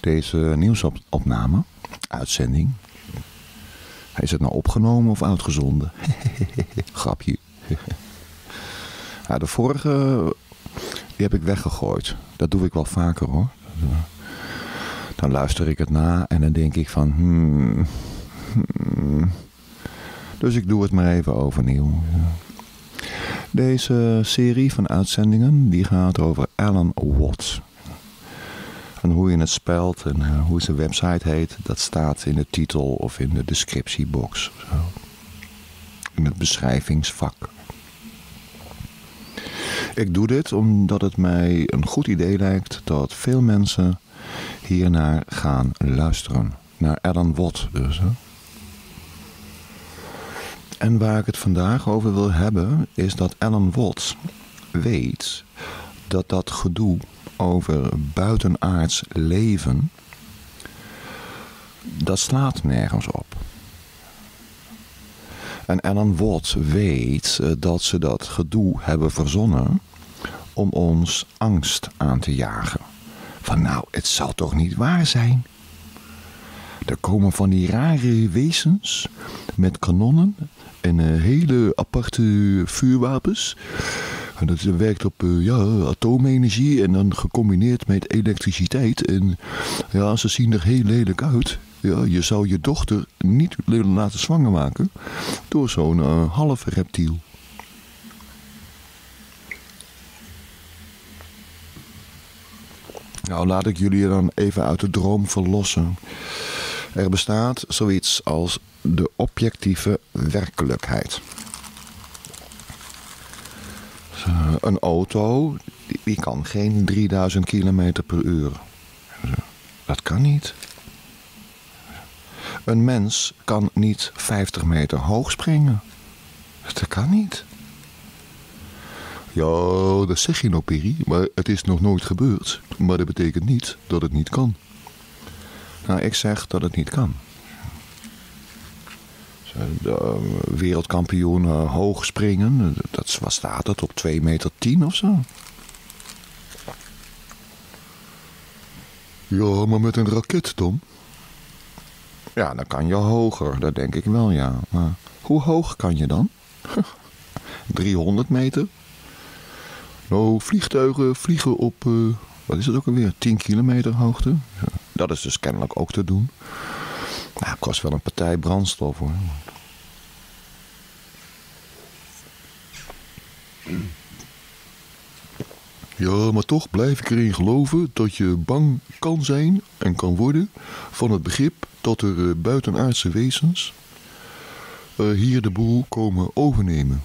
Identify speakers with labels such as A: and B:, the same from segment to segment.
A: Deze nieuwsopname, uitzending, is het nou opgenomen of uitgezonden? Grapje. Ja, de vorige, die heb ik weggegooid. Dat doe ik wel vaker hoor. Dan luister ik het na en dan denk ik van... Dus ik doe het maar even overnieuw. Deze serie van uitzendingen die gaat over Alan Watt. En hoe je het spelt en hoe zijn website heet, dat staat in de titel of in de descriptiebox. Zo. In het beschrijvingsvak. Ik doe dit omdat het mij een goed idee lijkt dat veel mensen hiernaar gaan luisteren. Naar Alan Watt dus. Hè. En waar ik het vandaag over wil hebben is dat Alan Watt weet dat dat gedoe over buitenaards leven, dat slaat nergens op. En Alan Watt weet dat ze dat gedoe hebben verzonnen om ons angst aan te jagen. Van nou, het zal toch niet waar zijn? Er komen van die rare wezens met kanonnen en hele aparte vuurwapens. En dat werkt op atoomenergie en dan gecombineerd met elektriciteit. En ja, ze zien er heel lelijk uit. Ja, je zou je dochter niet willen laten zwanger maken door zo'n half reptiel. Nou, laat ik jullie dan even uit de droom verlossen. Er bestaat zoiets als de objectieve werkelijkheid. Een auto, die kan geen 3000 kilometer per uur. Dat kan niet. Een mens kan niet 50 meter hoog springen. Dat kan niet. Ja, dat zeg je nou, Perry, maar het is nog nooit gebeurd. Maar dat betekent niet dat het niet kan. Nou, ik zeg dat het niet kan. De wereldkampioen hoog springen, wat staat het, op 2,10 meter of zo? Ja, maar met een raket dan? Ja, dan kan je hoger, dat denk ik wel, ja. Maar hoe hoog kan je dan? 300 meter? Nou, vliegtuigen vliegen op, wat is het ook alweer, 10 kilometer hoogte? Ja, dat is dus kennelijk ook te doen. Nou, het kost wel een partij brandstof hoor. Ja, maar toch blijf ik erin geloven dat je bang kan zijn en kan worden van het begrip dat er buitenaardse wezens hier de boel komen overnemen.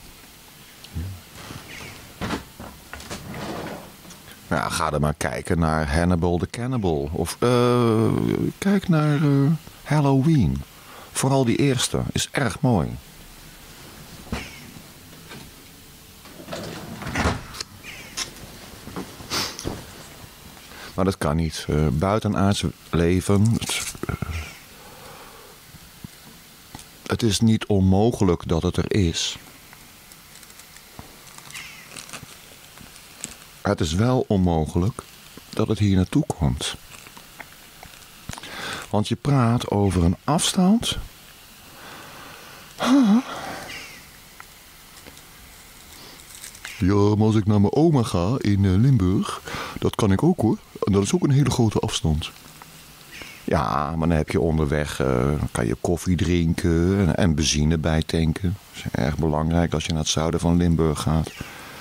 A: Ja, ga er maar kijken naar Hannibal the Cannibal. Of kijk naar Halloween. Vooral die eerste is erg mooi. Maar dat kan niet. Buitenaards leven. Het is niet onmogelijk dat het er is. Het is wel onmogelijk dat het hier naartoe komt. Want je praat over een afstand. Ja, maar als ik naar mijn oma ga in Limburg, dat kan ik ook hoor. En dat is ook een hele grote afstand. Ja, maar dan heb je onderweg, kan je koffie drinken en benzine bijtanken. Dat is erg belangrijk als je naar het zuiden van Limburg gaat.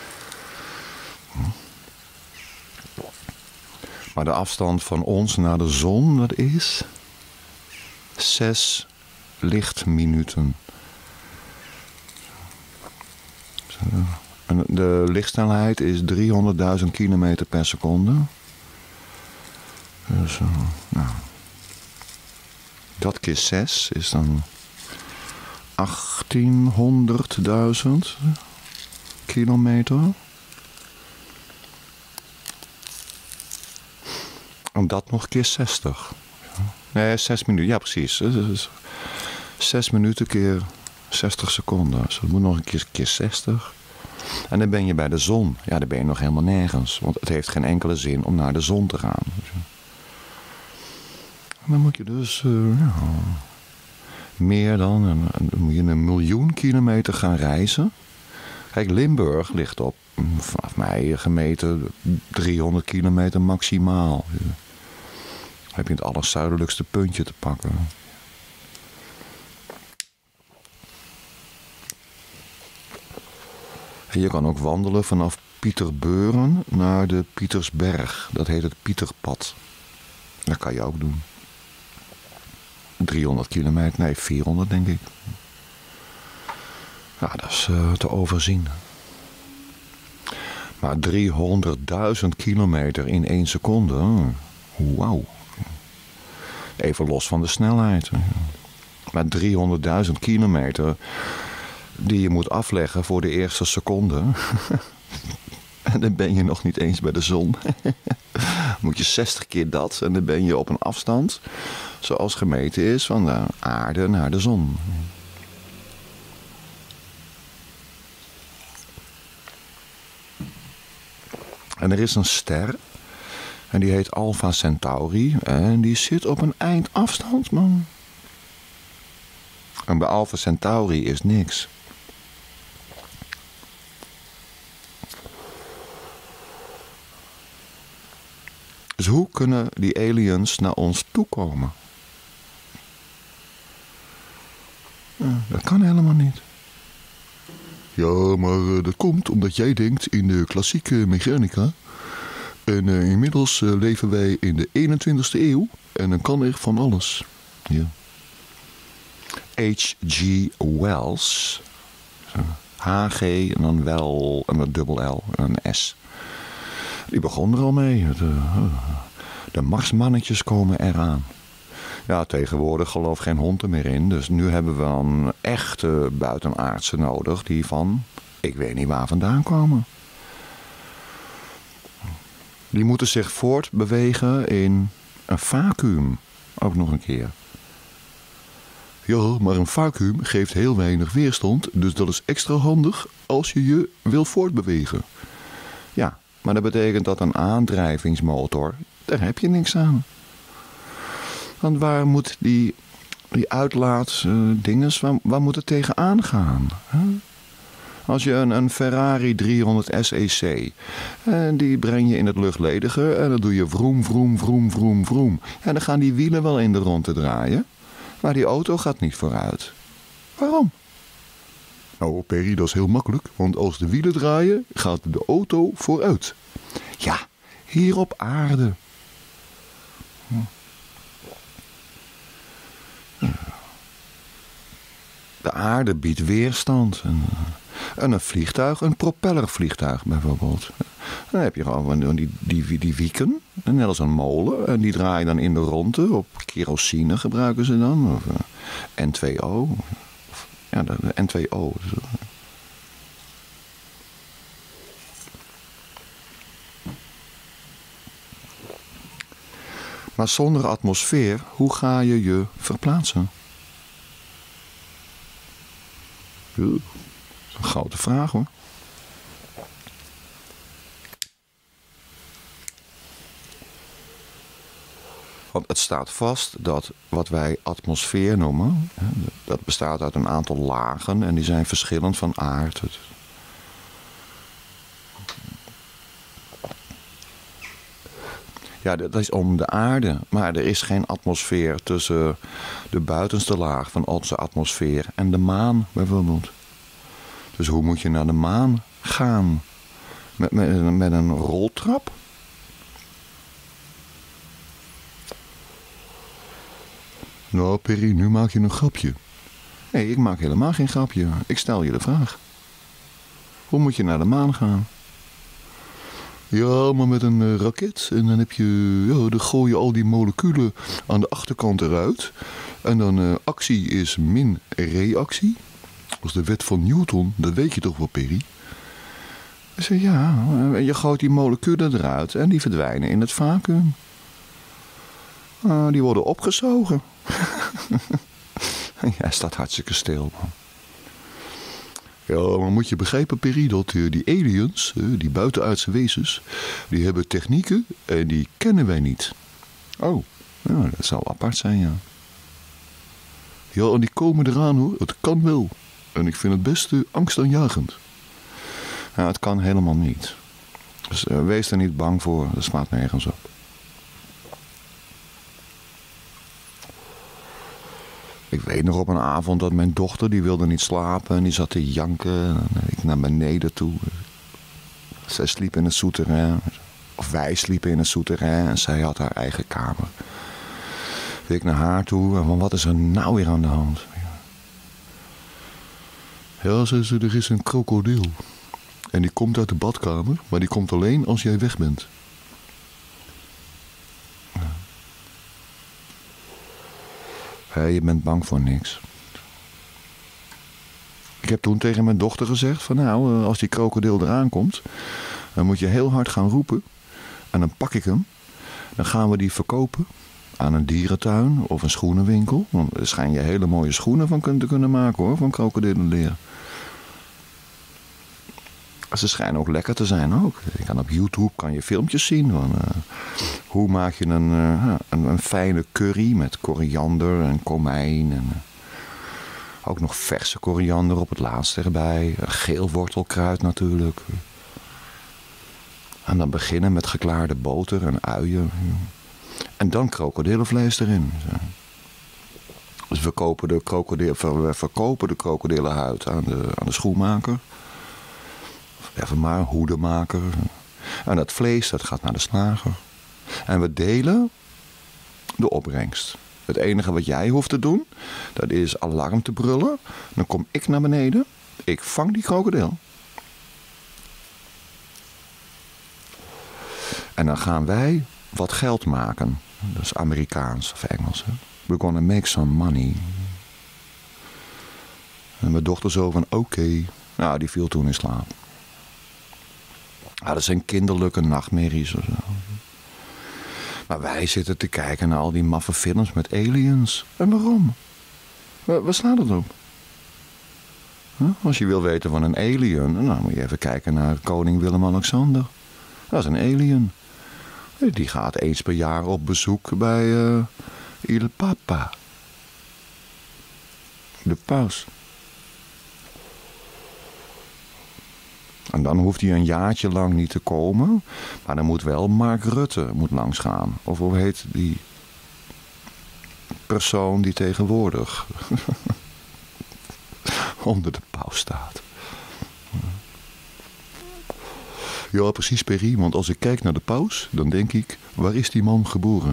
A: Maar de afstand van ons naar de zon, dat is 6 lichtminuten. En de lichtsnelheid is 300.000 kilometer per seconde. Dus, nou, dat keer 6 is dan 1800.000 kilometer. En dat nog keer 60. Nee, 6 minuten. Ja, precies. 6 minuten keer 60 seconden. Dus dat moet nog een keer 60. En dan ben je bij de zon. Ja, dan ben je nog helemaal nergens. Want het heeft geen enkele zin om naar de zon te gaan. dan moet je dus meer dan moet je 1 miljoen kilometer gaan reizen. Kijk, Limburg ligt op, vanaf mij gemeten, 300 kilometer maximaal. Dan heb je het allerzuidelijkste puntje te pakken. En je kan ook wandelen vanaf Pieterbeuren naar de Pietersberg. Dat heet het Pieterpad. Dat kan je ook doen. 300 kilometer, nee 400 denk ik. Ja, dat is te overzien. Maar 300.000 kilometer in 1 seconde. Wauw. Even los van de snelheid. Maar 300.000 kilometer die je moet afleggen voor de eerste seconde. En dan ben je nog niet eens bij de zon. Moet je 60 keer dat en dan ben je op een afstand zoals gemeten is van de aarde naar de zon. En er is een ster en die heet Alpha Centauri en die zit op een eindafstand, man. En bij Alpha Centauri is niks. Dus hoe kunnen die aliens naar ons toekomen? Dat kan helemaal niet. Ja, maar dat komt omdat jij denkt in de klassieke mechanica. En inmiddels leven wij in de 21ste eeuw. En dan kan er van alles. Ja. H.G. Wells. H.G. en dan wel en een dubbel L en een S. Die begon er al mee. De Marsmannetjes komen eraan. Ja, tegenwoordig geloof geen hond er meer in. Dus nu hebben we een echte buitenaardse nodig die van, ik weet niet waar vandaan komen. Die moeten zich voortbewegen in een vacuüm. Ook nog een keer. Ja, maar een vacuüm geeft heel weinig weerstand. Dus dat is extra handig als je je wil voortbewegen. Ja, maar dat betekent dat een aandrijvingsmotor, daar heb je niks aan. Want waar moet die uitlaatdinges, waar moet het tegenaan gaan? Huh? Als je een Ferrari 300 SEC, en die breng je in het luchtledige en dan doe je vroom, vroom, vroom, vroom, vroom. En dan gaan die wielen wel in de ronde draaien, maar die auto gaat niet vooruit. Waarom? Nou, Perry, dat is heel makkelijk, want als de wielen draaien, gaat de auto vooruit. Ja, hier op aarde. De aarde biedt weerstand. En een vliegtuig, een propellervliegtuig bijvoorbeeld. Dan heb je gewoon die wieken, net als een molen. En die draaien dan in de ronde. Op kerosine gebruiken ze dan. Of N2O. Ja, de N2O. Maar zonder atmosfeer, hoe ga je je verplaatsen? Dat is een grote vraag, hoor. Want het staat vast dat wat wij atmosfeer noemen, dat bestaat uit een aantal lagen en die zijn verschillend van aard. Ja, dat is om de aarde, maar er is geen atmosfeer tussen de buitenste laag van onze atmosfeer en de maan bijvoorbeeld. Dus hoe moet je naar de maan gaan? Met een roltrap? Nou, Perry, nu maak je een grapje. Nee, ik maak helemaal geen grapje. Ik stel je de vraag. Hoe moet je naar de maan gaan? Ja, maar met een raket. En dan heb je, dan gooi je al die moleculen aan de achterkant eruit. En dan actie is min reactie. Dat is de wet van Newton, dat weet je toch wel, Perry? Ik zei, ja, je gooit die moleculen eruit en die verdwijnen in het vacuüm. Die worden opgezogen. Jij staat hartstikke stil, man. Ja, maar moet je begrijpen, Perry, dat die aliens, die buitenaardse wezens, die hebben technieken en die kennen wij niet. Oh, Nou, dat zou apart zijn, ja. Ja, en die komen eraan hoor. Het kan wel. En ik vind het best angstaanjagend. Nou, het kan helemaal niet. Dus wees er niet bang voor. Dat slaat nergens op. Ik weet nog op een avond dat mijn dochter, die wilde niet slapen. En die zat te janken. En ik naar beneden toe. Zij sliep in het souterrain. Of wij sliepen in het souterrain. En zij had haar eigen kamer. Ik naar haar toe. En van wat is er nou weer aan de hand? Ja, zei ze, er is een krokodil. En die komt uit de badkamer. Maar die komt alleen als jij weg bent. Ja, je bent bang voor niks. Ik heb toen tegen mijn dochter gezegd van nou, als die krokodil eraan komt, dan moet je heel hard gaan roepen. En dan pak ik hem. Dan gaan we die verkopen aan een dierentuin of een schoenenwinkel. Want er schijn je hele mooie schoenen van te kunnen maken hoor, van krokodillenleer. Ze schijnen ook lekker te zijn ook. Je kan op YouTube kan je filmpjes zien van hoe maak je een fijne curry met koriander en komijn. En ook nog verse koriander op het laatste erbij. Geel wortelkruid natuurlijk. En dan beginnen met geklaarde boter en uien. En dan krokodillenvlees erin. Dus we verkopen de krokodillenhuid aan de schoenmaker. Even maar, hoedenmaker. En dat vlees, dat gaat naar de slager. En we delen de opbrengst. Het enige wat jij hoeft te doen, dat is alarm te brullen. Dan kom ik naar beneden. Ik vang die krokodil. En dan gaan wij wat geld maken. Dat is Amerikaans of Engels. Hè? We're gonna make some money. En mijn dochter zo van oké. Nou, die viel toen in slaap. Dat zijn kinderlijke nachtmerries of zo. Maar wij zitten te kijken naar al die maffe films met aliens. En waarom? Waar slaat het op? Als je wil weten van een alien, dan moet je even kijken naar koning Willem-Alexander. Dat is een alien. Die gaat eens per jaar op bezoek bij Il Papa. De paus. En dan hoeft hij een jaartje lang niet te komen. Maar dan moet wel Mark Rutte langs gaan. Of hoe heet die persoon die tegenwoordig onder de paus staat. Ja, precies Perry. Want als ik kijk naar de paus, dan denk ik, waar is die man geboren?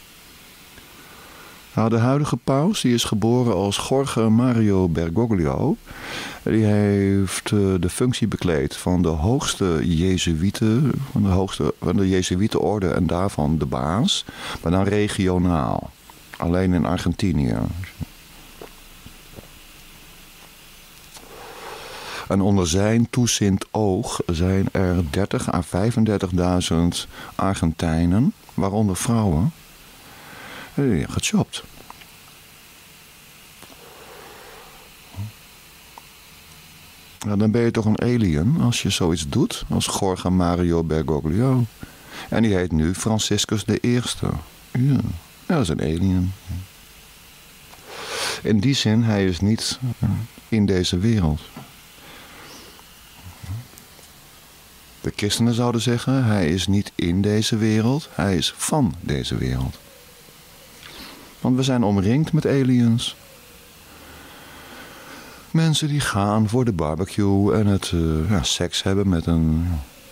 A: Nou, de huidige paus die is geboren als Jorge Mario Bergoglio. Die heeft de functie bekleed van de hoogste Jezuïeten, van de Jezuïetenorde en daarvan de baas, maar dan regionaal. Alleen in Argentinië. En onder zijn toeziend oog zijn er 30.000 à 35.000 Argentijnen, waaronder vrouwen, gechopt. Nou, dan ben je toch een alien als je zoiets doet als Jorge Mario Bergoglio. En die heet nu Franciscus I. Ja, dat is een alien. In die zin, hij is niet in deze wereld. De christenen zouden zeggen, hij is niet in deze wereld, hij is van deze wereld. Want we zijn omringd met aliens. Mensen die gaan voor de barbecue en het seks hebben met een,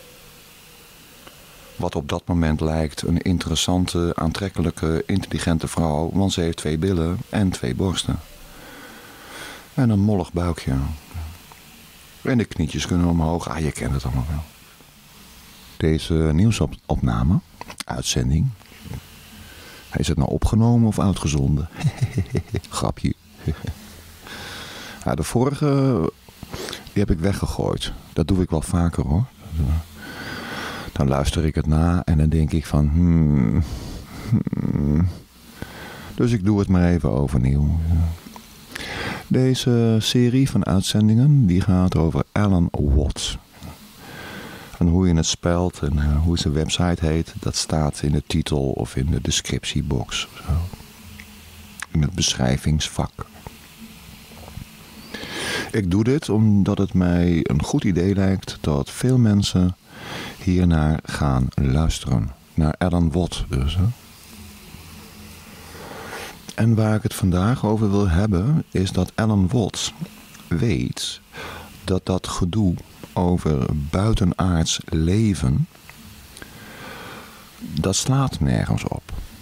A: wat op dat moment lijkt, een interessante, aantrekkelijke, intelligente vrouw. Want ze heeft 2 billen en 2 borsten. En een mollig buikje. En de knietjes kunnen omhoog. Ah, je kent het allemaal wel. Deze nieuwsopname, uitzending. Is het nou opgenomen of uitgezonden? Grapje. Ja, de vorige, die heb ik weggegooid. Dat doe ik wel vaker hoor. Dan luister ik het na en dan denk ik van... Dus ik doe het maar even overnieuw. Deze serie van uitzendingen, die gaat over Alan Watts. En hoe je het spelt en hoe zijn website heet, dat staat in de titel of in de descriptiebox. Zo. In het beschrijvingsvak. Ik doe dit omdat het mij een goed idee lijkt dat veel mensen hiernaar gaan luisteren. Naar Alan Watt dus. Hè. En waar ik het vandaag over wil hebben is dat Alan Watt weet dat dat gedoe over buitenaards leven, dat slaat nergens op.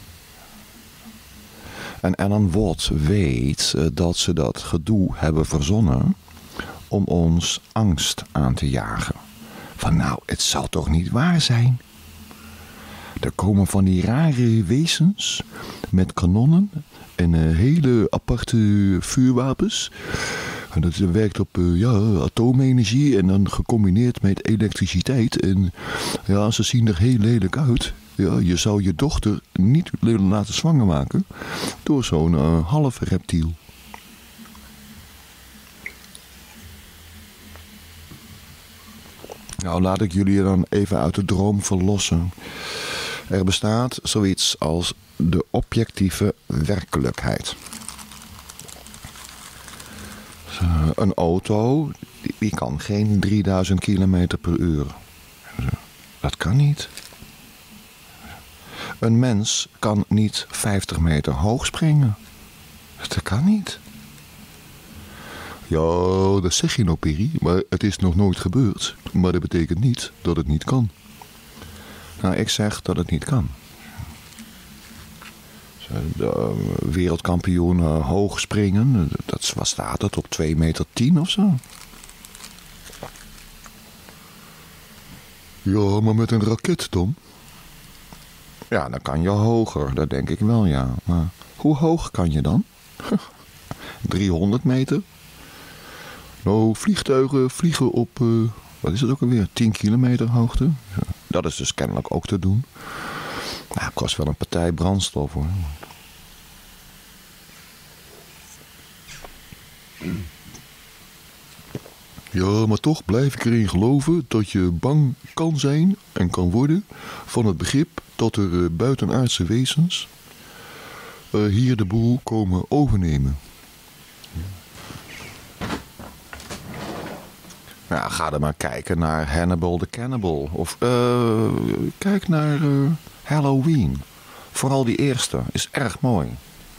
A: En Alan Watt weet dat ze dat gedoe hebben verzonnen om ons angst aan te jagen. Van nou, het zal toch niet waar zijn? Er komen van die rare wezens met kanonnen en hele aparte vuurwapens. En dat werkt op atoomenergie en dan gecombineerd met elektriciteit. En ja, ze zien er heel lelijk uit. Ja, je zou je dochter niet laten zwanger maken door zo'n half reptiel. Nou, laat ik jullie dan even uit de droom verlossen. Er bestaat zoiets als de objectieve werkelijkheid. Een auto, die kan geen 3000 kilometer per uur. Dat kan niet. Een mens kan niet 50 meter hoog springen. Dat kan niet. Ja, dat zeg je nou, Perry, maar het is nog nooit gebeurd. Maar dat betekent niet dat het niet kan. Nou, ik zeg dat het niet kan. De wereldkampioen hoog springen, wat staat het, op 2,10 meter of zo? Ja, maar met een raket dan? Ja, dan kan je hoger, dat denk ik wel, ja. Maar hoe hoog kan je dan? 300 meter? Nou, vliegtuigen vliegen op, wat is het ook alweer, 10 kilometer hoogte. Dat is dus kennelijk ook te doen. Nou, het kost wel een partij brandstof, hoor. Ja, maar toch blijf ik erin geloven dat je bang kan zijn en kan worden van het begrip dat er buitenaardse wezens hier de boel komen overnemen. Ja, ga er maar kijken naar Hannibal the Cannibal. Of kijk naar Halloween. Vooral die eerste is erg mooi.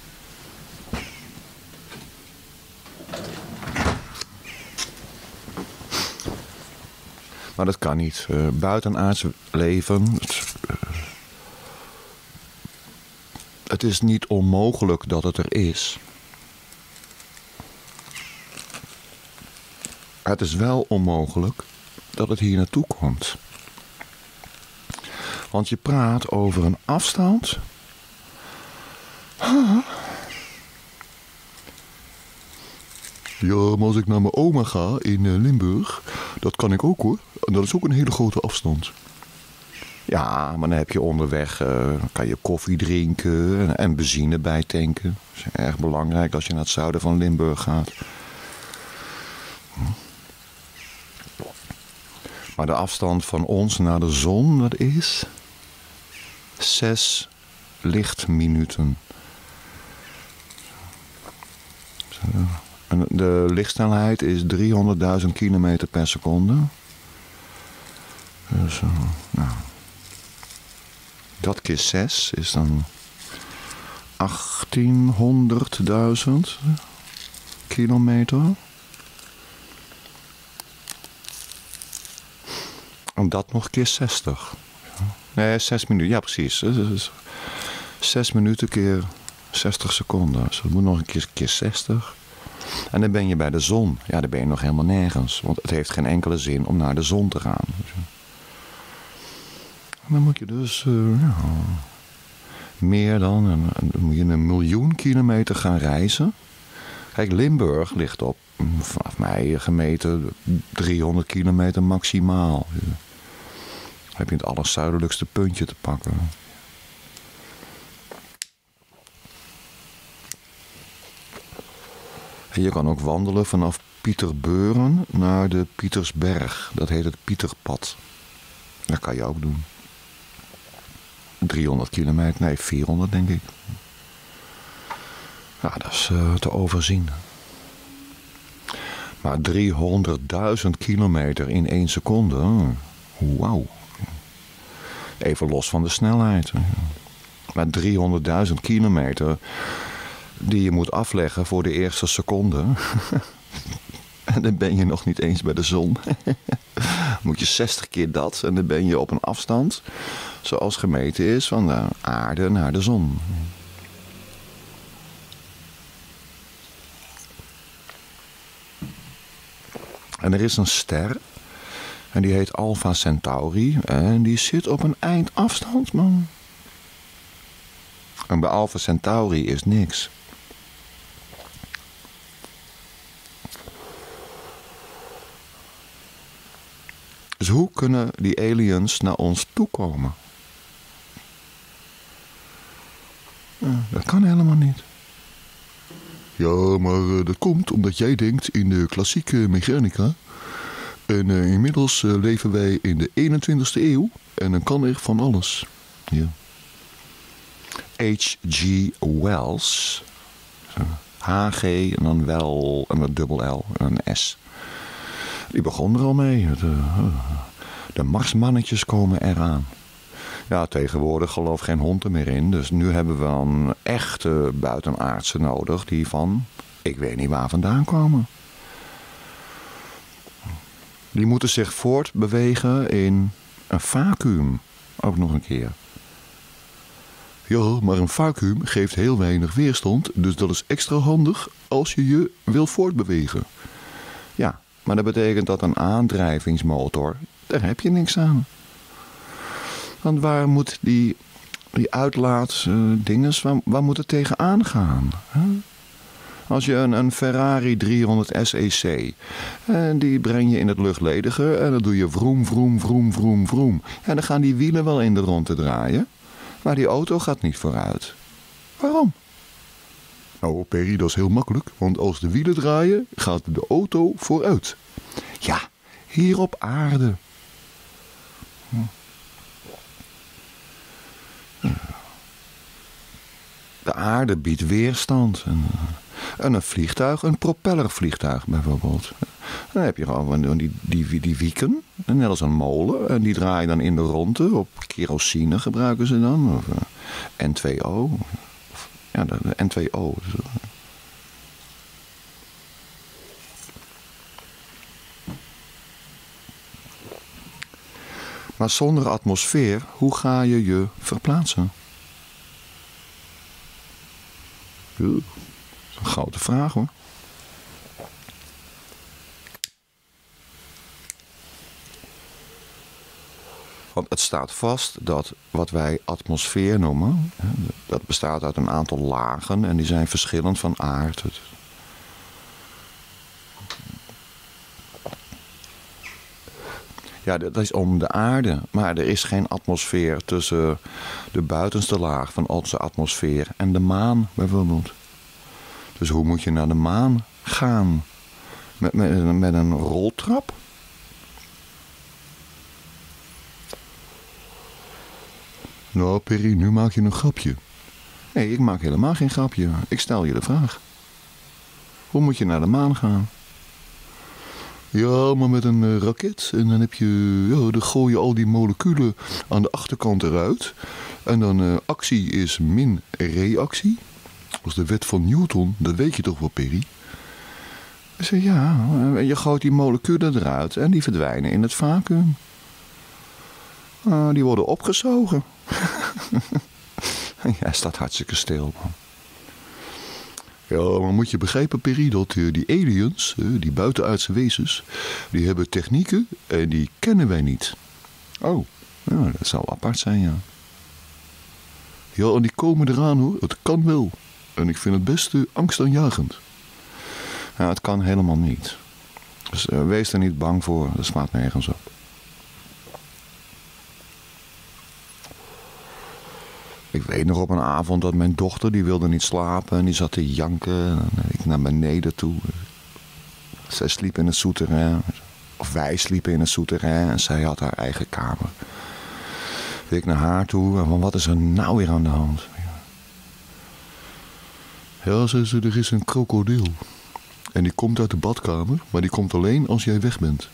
A: Maar dat kan niet. Buitenaards leven. Het is niet onmogelijk dat het er is. Het is wel onmogelijk dat het hier naartoe komt. Want je praat over een afstand. Ja, maar als ik naar mijn oma ga in Limburg, dat kan ik ook, hoor. En dat is ook een hele grote afstand. Ja, maar dan heb je onderweg, kan je koffie drinken en benzine bijtanken. Dat is erg belangrijk als je naar het zuiden van Limburg gaat. Maar de afstand van ons naar de zon, dat is 6 lichtminuten. En de lichtsnelheid is 300.000 kilometer per seconde. Dus, nou, dat keer 6 is dan 1800.000 kilometer. En dat nog keer 60. Nee, 6 minuten. Ja, precies. 6 minuten keer 60 seconden. Dus dat moet nog een keer 60. En dan ben je bij de zon. Ja, dan ben je nog helemaal nergens. Want het heeft geen enkele zin om naar de zon te gaan. En dan moet je dus meer dan moet je 1 miljoen kilometer gaan reizen. Kijk, Limburg ligt op, vanaf mij gemeten, 300 kilometer maximaal. Dan heb je het allerzuidelijkste puntje te pakken. En je kan ook wandelen vanaf Pieterbeuren naar de Pietersberg. Dat heet het Pieterpad. Dat kan je ook doen. 300 kilometer, nee 400 denk ik. Ja, dat is te overzien. Maar 300.000 kilometer in 1 seconde. Wauw. Even los van de snelheid. Maar 300.000 kilometer die je moet afleggen voor de eerste seconde. En dan ben je nog niet eens bij de zon. Moet je 60 keer dat en dan ben je op een afstand zoals gemeten is van de aarde naar de zon. En er is een ster en die heet Alpha Centauri en die zit op een eindafstand, man. En bij Alpha Centauri is niks. Dus hoe kunnen die aliens naar ons toe komen? Dat kan helemaal niet. Ja, maar dat komt omdat jij denkt in de klassieke mechanica. En inmiddels leven wij in de 21ste eeuw. En dan kan er van alles. Ja. H.G. Wells. H.G. en dan wel en een dubbel L en een S. Die begon er al mee. De Marsmannetjes komen eraan. Ja, tegenwoordig gelooft geen hond er meer in. Dus nu hebben we een echte buitenaardse nodig die van, ik weet niet waar vandaan komen. Die moeten zich voortbewegen in een vacuüm. Ook nog een keer. Ja, maar een vacuüm geeft heel weinig weerstand. Dus dat is extra handig als je je wil voortbewegen. Ja, maar dat betekent dat een aandrijvingsmotor, daar heb je niks aan. Want waar moet die uitlaatdinges, waar moet het tegenaan gaan? Hè? Als je een Ferrari 300 SEC, en die breng je in het luchtledige en dan doe je vroom, vroom, vroom, vroom, vroom. En dan gaan die wielen wel in de rondte draaien, maar die auto gaat niet vooruit. Waarom? Nou, Perry, dat is heel makkelijk, want als de wielen draaien, gaat de auto vooruit. Ja, hier op aarde. De aarde biedt weerstand. En een vliegtuig, een propellervliegtuig bijvoorbeeld. Dan heb je gewoon die wieken, net als een molen. En die draaien dan in de rondte. Op kerosine gebruiken ze dan. Of N2O. Ja, de N2O. Maar zonder atmosfeer, hoe ga je je verplaatsen? Dat is een grote vraag, hoor. Want het staat vast dat wat wij atmosfeer noemen, dat bestaat uit een aantal lagen en die zijn verschillend van aard. Ja, dat is om de aarde, maar er is geen atmosfeer tussen de buitenste laag van onze atmosfeer en de maan bijvoorbeeld. Dus hoe moet je naar de maan gaan? Met een roltrap? Nou, Perry, nu maak je een grapje. Nee, ik maak helemaal geen grapje. Ik stel je de vraag. Hoe moet je naar de maan gaan? Ja, maar met een raket. En dan heb je, ja, dan gooi je al die moleculen aan de achterkant eruit. En dan actie is min reactie. Dat is de wet van Newton, dat weet je toch wel, Perry? Ik zeg, ja, je gooit die moleculen eruit en die verdwijnen in het vacuüm. Die worden opgezogen. Jij staat hartstikke stil, man. Ja, maar moet je begrijpen, Perry, dat die aliens, die buitenaardse wezens, die hebben technieken en die kennen wij niet. Oh, ja, dat zou apart zijn, ja. Ja, en die komen eraan, hoor. Het kan wel. En ik vind het best angstaanjagend. Ja, het kan helemaal niet. Dus wees er niet bang voor. Dat slaat nergens op. Ik weet nog op een avond dat mijn dochter, die wilde niet slapen en die zat te janken. En ik naar beneden toe. Zij sliep in het souterrain. Of wij sliepen in het souterrain en zij had haar eigen kamer. Ik naar haar toe. En van, wat is er nou weer aan de hand? Ja, zei ze, er is een krokodil. En die komt uit de badkamer, maar die komt alleen als jij weg bent.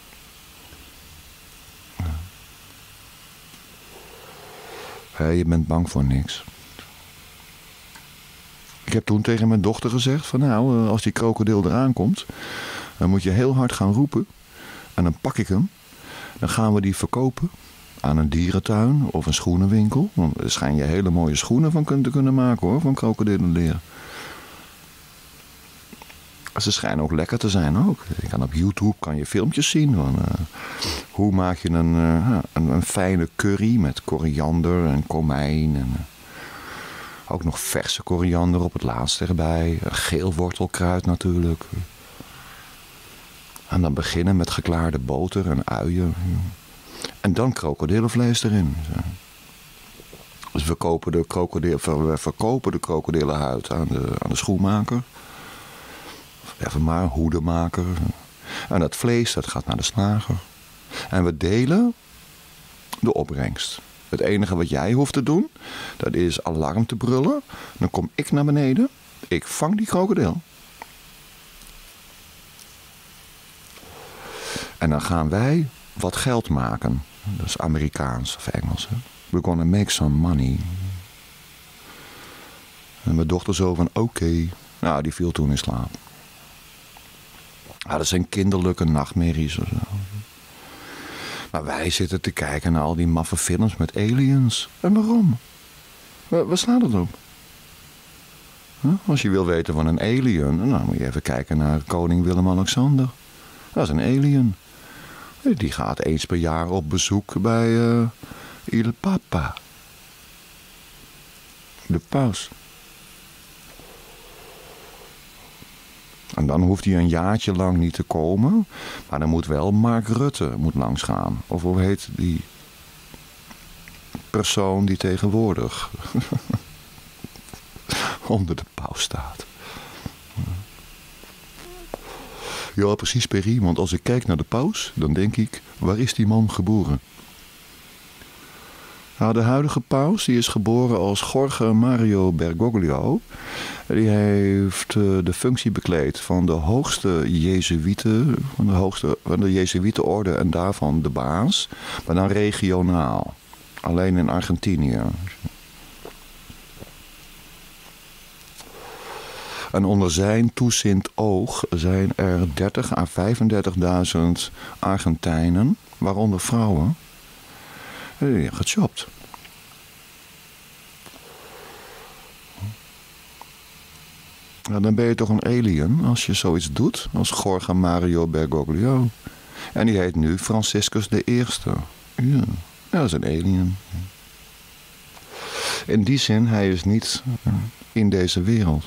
A: Ja, je bent bang voor niks. Ik heb toen tegen mijn dochter gezegd van nou, als die krokodil eraan komt, dan moet je heel hard gaan roepen. En dan pak ik hem. Dan gaan we die verkopen aan een dierentuin of een schoenenwinkel. Want er schijn je hele mooie schoenen van te kunnen maken hoor, van krokodillenleer. Ze schijnen ook lekker te zijn ook. Je kan op YouTube kan je filmpjes zien van hoe maak je een fijne curry met koriander en komijn en ook nog verse koriander op het laatste erbij. Geel wortelkruid natuurlijk. En dan beginnen met geklaarde boter en uien. En dan krokodillenvlees erin. Dus we verkopen de krokodillenhuid aan de schoenmaker. Even maar, hoedemaker. En dat vlees, dat gaat naar de slager. En we delen de opbrengst. Het enige wat jij hoeft te doen, dat is alarm te brullen. Dan kom ik naar beneden. Ik vang die krokodil. En dan gaan wij wat geld maken. Dat is Amerikaans of Engels. Hè? We're gonna make some money. En mijn dochter zo van oké. Nou, die viel toen in slaap. Dat zijn kinderlijke nachtmerries of zo. Maar wij zitten te kijken naar al die maffe films met aliens. En waarom? Waar slaat het op? Als je wil weten van een alien, dan moet je even kijken naar koning Willem-Alexander. Dat is een alien. Die gaat eens per jaar op bezoek bij Il Papa. De paus. En dan hoeft hij een jaartje lang niet te komen. Maar dan moet wel Mark Rutte langsgaan. Of hoe heet die persoon die tegenwoordig onder de paus staat. Ja, precies Perry. Want als ik kijk naar de paus, dan denk ik, waar is die man geboren? Nou, de huidige paus die is geboren als Jorge Mario Bergoglio. Die heeft de functie bekleed van de hoogste Jezuïeten, van de Jezuïetenorde en daarvan de baas, maar dan regionaal. Alleen in Argentinië. En onder zijn toeziend oog zijn er 30.000 à 35.000 Argentijnen, waaronder vrouwen, gechopt. Nou, dan ben je toch een alien als je zoiets doet als Jorge Mario Bergoglio. En die heet nu Franciscus I. Ja, dat is een alien. In die zin, hij is niet in deze wereld.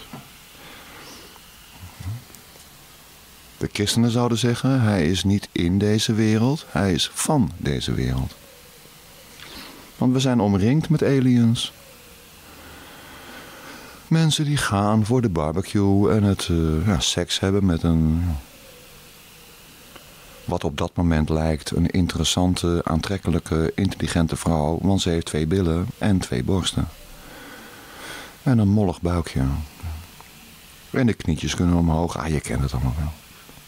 A: De christenen zouden zeggen, hij is niet in deze wereld, hij is van deze wereld. Want we zijn omringd met aliens. Mensen die gaan voor de barbecue en het seks hebben met een, wat op dat moment lijkt, een interessante, aantrekkelijke, intelligente vrouw. Want ze heeft 2 billen en 2 borsten. En een mollig buikje. En de knietjes kunnen omhoog. Je kent het allemaal wel.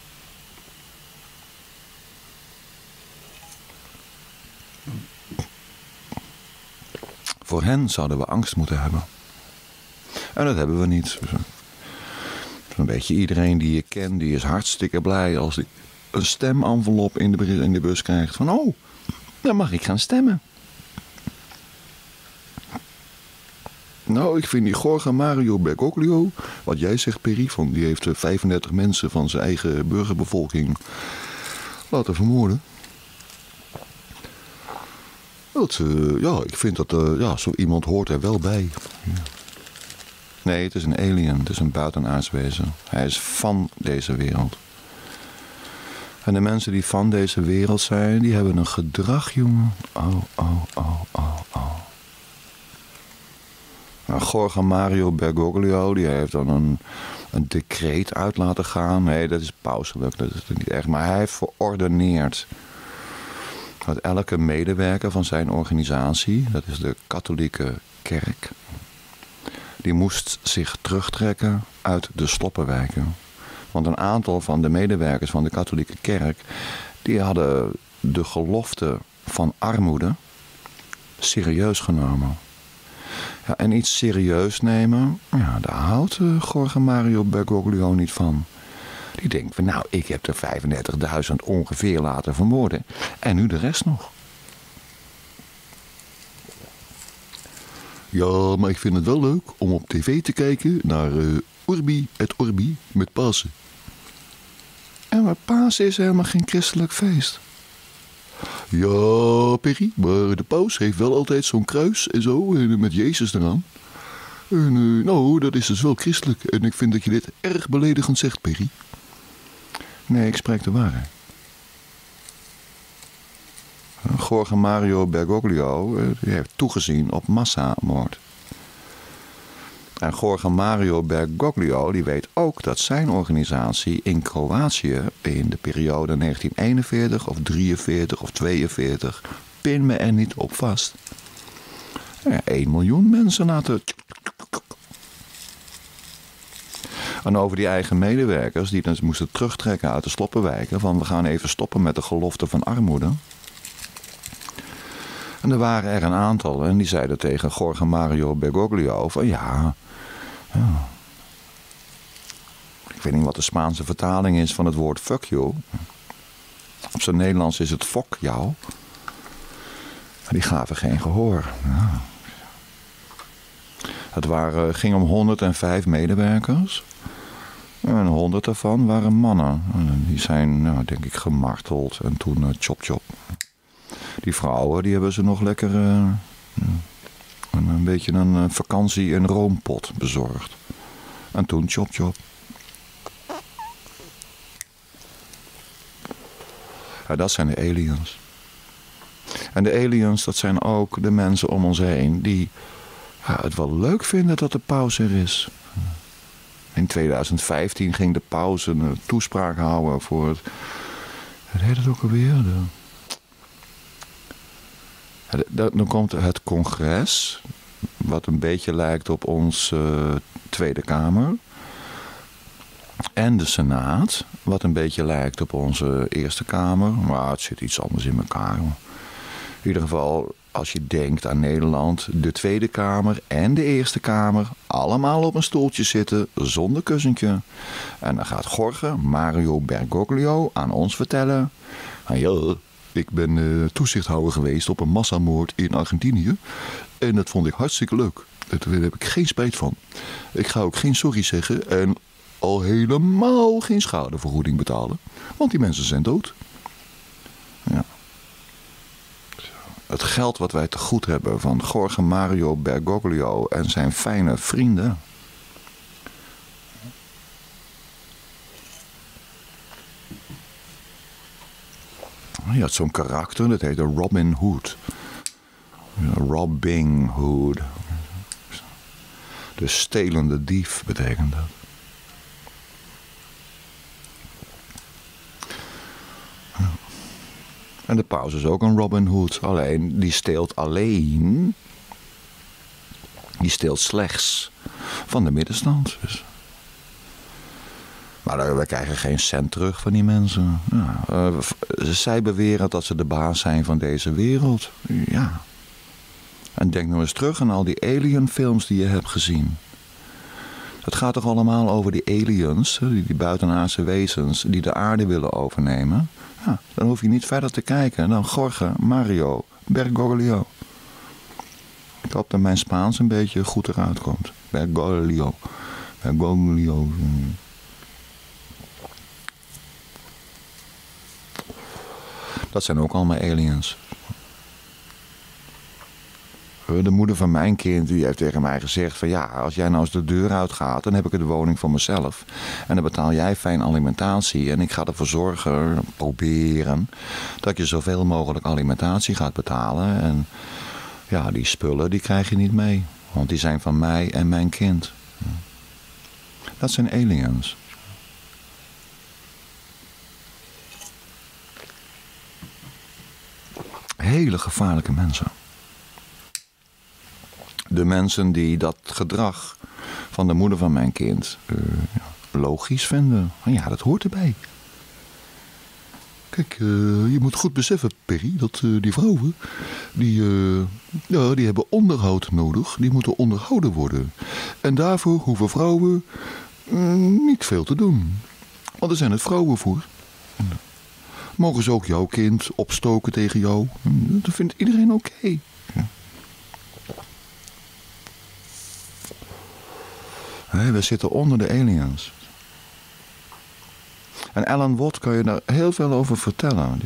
A: Voor hen zouden we angst moeten hebben. En dat hebben we niet. Een beetje iedereen die je kent, die is hartstikke blij als hij een stemenvelop in de bus krijgt. Van, oh, dan mag ik gaan stemmen. Nou, ik vind die Jorge Mario Bergoglio, wat jij zegt Perry, van die heeft 35 mensen van zijn eigen burgerbevolking laten vermoorden. Ik vind dat zo iemand hoort er wel bij. Ja. Nee, het is een alien, het is een buitenaards wezen. Hij is van deze wereld. En de mensen die van deze wereld zijn, die hebben een gedrag, jongen. Nou, Jorge Mario Bergoglio, die heeft dan een decreet uit laten gaan. Nee, dat is pauselijk, dat is niet echt. Maar hij heeft verordeneerd Dat elke medewerker van zijn organisatie, dat is de katholieke kerk, die moest zich terugtrekken uit de sloppenwijken. Want een aantal van de medewerkers van de katholieke kerk, die hadden de gelofte van armoede serieus genomen. Ja, en iets serieus nemen, ja, daar houdt Jorge Mario Bergoglio niet van. Die denkt van, nou, ik heb er 35.000 ongeveer laten vermoorden. En nu de rest nog. Ja, maar ik vind het wel leuk om op tv te kijken naar Urbi et Orbi met Pasen. En maar Pasen is helemaal geen christelijk feest. Ja, Perry, maar de paus heeft wel altijd zo'n kruis en zo, en met Jezus eraan. En nou, dat is dus wel christelijk. En ik vind dat je dit erg beledigend zegt, Perry. Nee, ik spreek de waarheid. Jorge Mario Bergoglio die heeft toegezien op massamoord. En Jorge Mario Bergoglio die weet ook dat zijn organisatie in Kroatië in de periode 1941 of 43 of 42, pin me er niet op vast, 1 miljoen mensen laten. En over die eigen medewerkers die dan moesten terugtrekken uit de sloppenwijken, van we gaan even stoppen met de gelofte van armoede. En er waren er een aantal en die zeiden tegen Jorge Mario Bergoglio van ja. Ik weet niet wat de Spaanse vertaling is van het woord fuck you. Op zijn Nederlands is het fok jou. Maar die gaven geen gehoor. Ja. Het ging om 105 medewerkers. En 100 daarvan waren mannen. En die zijn, nou, denk ik, gemarteld. En toen chop chop. Die vrouwen, die hebben ze nog lekker een beetje een vakantie- en roompot bezorgd. En toen chop chop. Ja, dat zijn de aliens. En de aliens, dat zijn ook de mensen om ons heen die het wel leuk vinden dat de paus er is. In 2015 ging de paus een toespraak houden voor het... Wat heet het ook alweer? Dan komt het congres, wat een beetje lijkt op onze Tweede Kamer. En de Senaat, wat een beetje lijkt op onze Eerste Kamer. Maar het zit iets anders in elkaar. In ieder geval, als je denkt aan Nederland, de Tweede Kamer en de Eerste Kamer, allemaal op een stoeltje zitten, zonder kussentje. En dan gaat Jorge Mario Bergoglio aan ons vertellen. Ja, ik ben toezichthouder geweest op een massamoord in Argentinië. En dat vond ik hartstikke leuk. Daar heb ik geen spijt van. Ik ga ook geen sorry zeggen en al helemaal geen schadevergoeding betalen. Want die mensen zijn dood. Ja. Het geld wat wij te goed hebben van Jorge Mario Bergoglio en zijn fijne vrienden. Je had zo'n karakter, dat heette Robin Hood. Robbing Hood. De stelende dief betekent dat. En de paus is ook een Robin Hood. Alleen, die steelt slechts van de middenstand. Dus. Maar we krijgen geen cent terug van die mensen. Ja, zij beweren dat ze de baas zijn van deze wereld. Ja. En denk nou eens terug aan al die alienfilms die je hebt gezien. Het gaat toch allemaal over die aliens, die buitenaardse wezens, die de aarde willen overnemen. Ja, dan hoef je niet verder te kijken dan Jorge Mario Bergoglio. Ik hoop dat mijn Spaans een beetje goed eruit komt. Bergoglio. Bergoglio. Dat zijn ook allemaal aliens. De moeder van mijn kind die heeft tegen mij gezegd van ja, als jij nou eens de deur uitgaat, dan heb ik de woning voor mezelf. En dan betaal jij fijn alimentatie en ik ga ervoor zorgen, proberen, dat je zoveel mogelijk alimentatie gaat betalen. En ja, die spullen die krijg je niet mee, want die zijn van mij en mijn kind. Dat zijn aliens. hele gevaarlijke mensen. De mensen die dat gedrag van de moeder van mijn kind logisch vinden. Ja, dat hoort erbij. Kijk, je moet goed beseffen, Perry, dat die vrouwen, die hebben onderhoud nodig. Die moeten onderhouden worden. En daarvoor hoeven vrouwen niet veel te doen. Want er zijn het vrouwen voor. Mogen ze ook jouw kind opstoken tegen jou? Dat vindt iedereen oké. We zitten onder de aliens. En Alan Watt kan je daar heel veel over vertellen.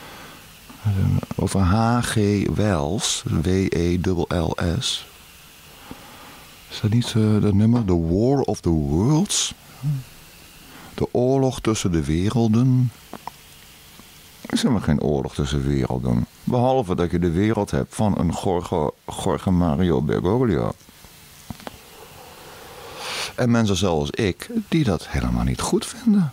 A: Over H.G. Wells, W-E-L-L-S. Is dat niet dat nummer? The War of the Worlds? De oorlog tussen de werelden. Er is helemaal geen oorlog tussen werelden. Behalve dat je de wereld hebt van een Jorge Mario Bergoglio. En mensen zoals ik, die dat helemaal niet goed vinden.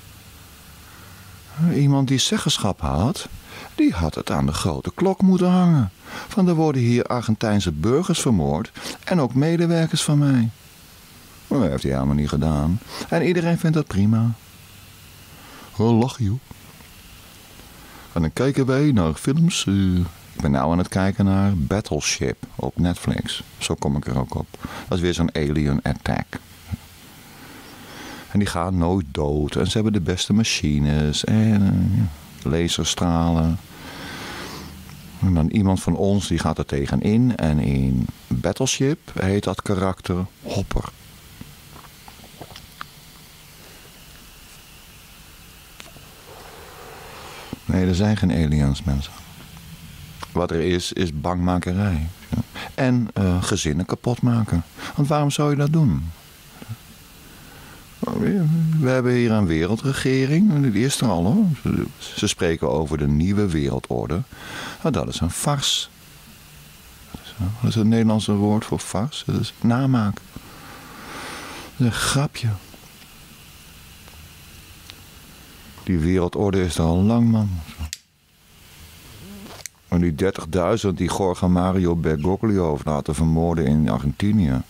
A: Iemand die zeggenschap had, die had het aan de grote klok moeten hangen. Van er worden hier Argentijnse burgers vermoord en ook medewerkers van mij. Maar dat heeft hij helemaal niet gedaan. En iedereen vindt dat prima. Lach joh. En dan kijken wij naar films. Ik ben nou aan het kijken naar Battleship op Netflix. Zo kom ik er ook op. Dat is weer zo'n alien attack. En die gaan nooit dood. En ze hebben de beste machines. En laserstralen. En dan iemand van ons die gaat er tegenin. En in Battleship heet dat karakter Hopper. Nee, er zijn geen aliens, mensen. Wat er is bangmakerij. En gezinnen kapot maken. Want waarom zou je dat doen? We hebben hier een wereldregering. Die is er al hoor. Ze spreken over de nieuwe wereldorde. Nou, dat is een farce. Dat is het Nederlandse woord voor farce. Dat is namaak. Dat is een grapje. Die wereldorde is er al lang, man. En die 30.000 die Jorge Mario Bergoglio heeft laten vermoorden in Argentinië.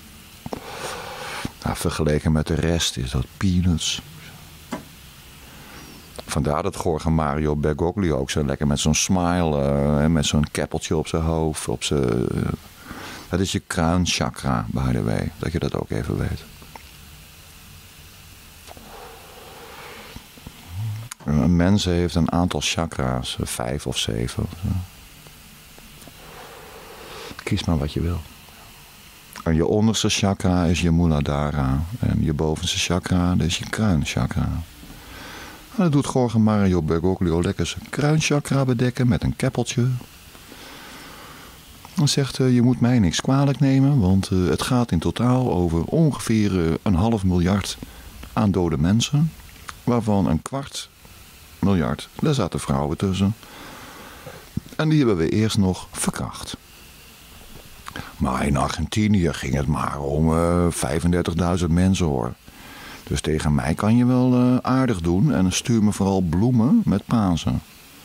A: Nou, vergeleken met de rest is dat peanuts. Vandaar dat Jorge Mario Bergoglio ook zo lekker met zo'n smile en met zo'n keppeltje op zijn hoofd. Dat is je kruinchakra, by the way. Dat je dat ook even weet. Een mens heeft een aantal chakra's, 5 of 7. Kies maar wat je wil. En je onderste chakra is je Muladhara. En je bovenste chakra, dat is je kruinchakra. En dat doet Jorge Mario Bergoglio lekker zijn kruinchakra bedekken met een keppeltje. Dan zegt je moet mij niks kwalijk nemen, want het gaat in totaal over ongeveer 1,5 miljard aan dode mensen. Waarvan 250 000, daar zaten vrouwen tussen. En die hebben we eerst nog verkracht. Maar in Argentinië ging het maar om 35.000 mensen hoor. Dus tegen mij kan je wel aardig doen. En stuur me vooral bloemen met Pasen.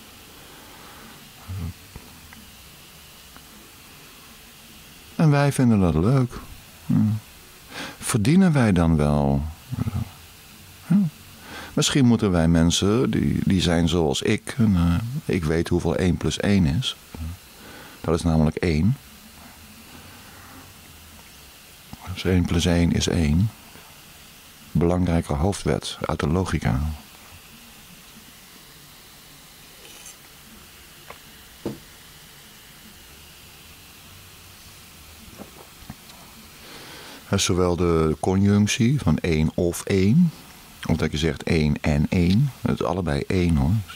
A: En wij vinden dat leuk. Verdienen wij dan wel? Misschien moeten wij mensen, die zijn zoals ik. En, ik weet hoeveel 1 + 1 is. Dat is namelijk 1. Dus 1 + 1 is 1. Belangrijke hoofdwet uit de logica. Zowel de conjunctie van 1 of 1. Of dat je zegt 1 en 1. Het is allebei 1 hoor. Zo.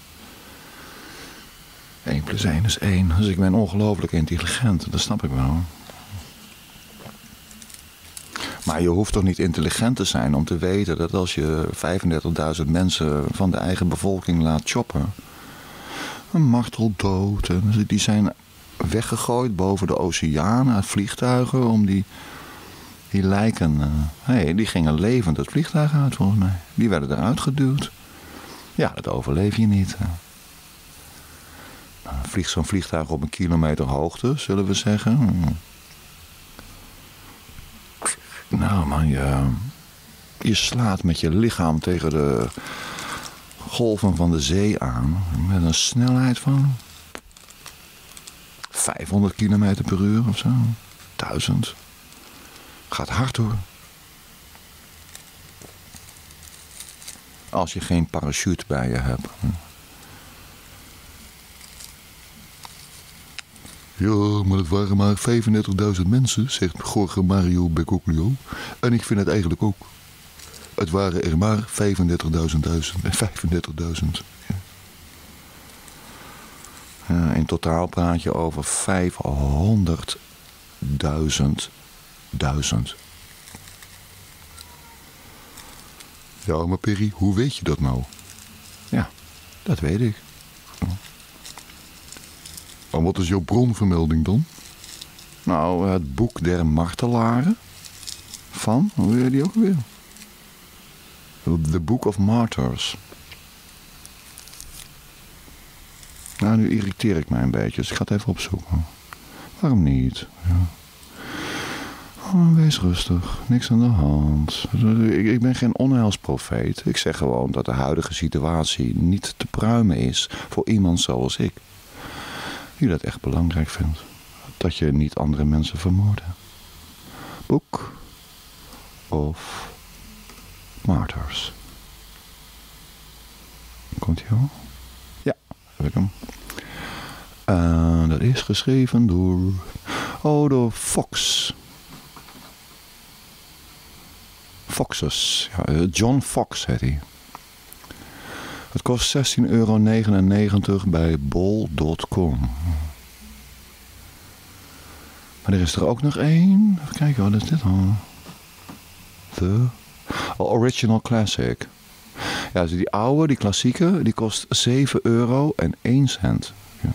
A: 1 + 1 is 1. Dus ik ben ongelooflijk intelligent. Dat snap ik wel. Maar je hoeft toch niet intelligent te zijn om te weten dat als je 35.000 mensen van de eigen bevolking laat choppen. Een marteldood. En die zijn weggegooid boven de oceaan uit vliegtuigen om die lijken, die gingen levend het vliegtuig uit volgens mij. Die werden eruit geduwd. Ja, dat overleef je niet. Vliegt zo'n vliegtuig op 1 kilometer hoogte, zullen we zeggen. Nou man, je slaat met je lichaam tegen de golven van de zee aan. Met een snelheid van 500 kilometer per uur of zo. 1000. Gaat hard hoor. Als je geen parachute bij je hebt. Ja, maar het waren maar 35.000 mensen, zegt Jorge Mario Bergoglio. En ik vind het eigenlijk ook. Het waren er maar 35.000. In totaal praat je over 500.000. Ja, maar Perry, hoe weet je dat nou? Ja, dat weet ik. En wat is jouw bronvermelding dan? Nou, het boek der martelaren. Van, hoe heet die ook weer? The Book of Martyrs. Nou, nu irriteer ik mij een beetje, dus ik ga het even opzoeken. Waarom niet? Ja. Oh, wees rustig, niks aan de hand. Ik ben geen onheilsprofeet. Ik zeg gewoon dat de huidige situatie niet te pruimen is voor iemand zoals ik. Die dat echt belangrijk vindt. Dat je niet andere mensen vermoordt. Book of Martyrs. Komt hij al? Ja, heb ik hem. Dat is geschreven door Fox. Foxes. Ja, John Fox heet hij. Het kost €16,99 bij bol.com. Maar er is er ook nog één. Even kijken, wat is dit dan? The Original Classic. Ja, dus die oude, die klassieke, die kost €7,01. Ja.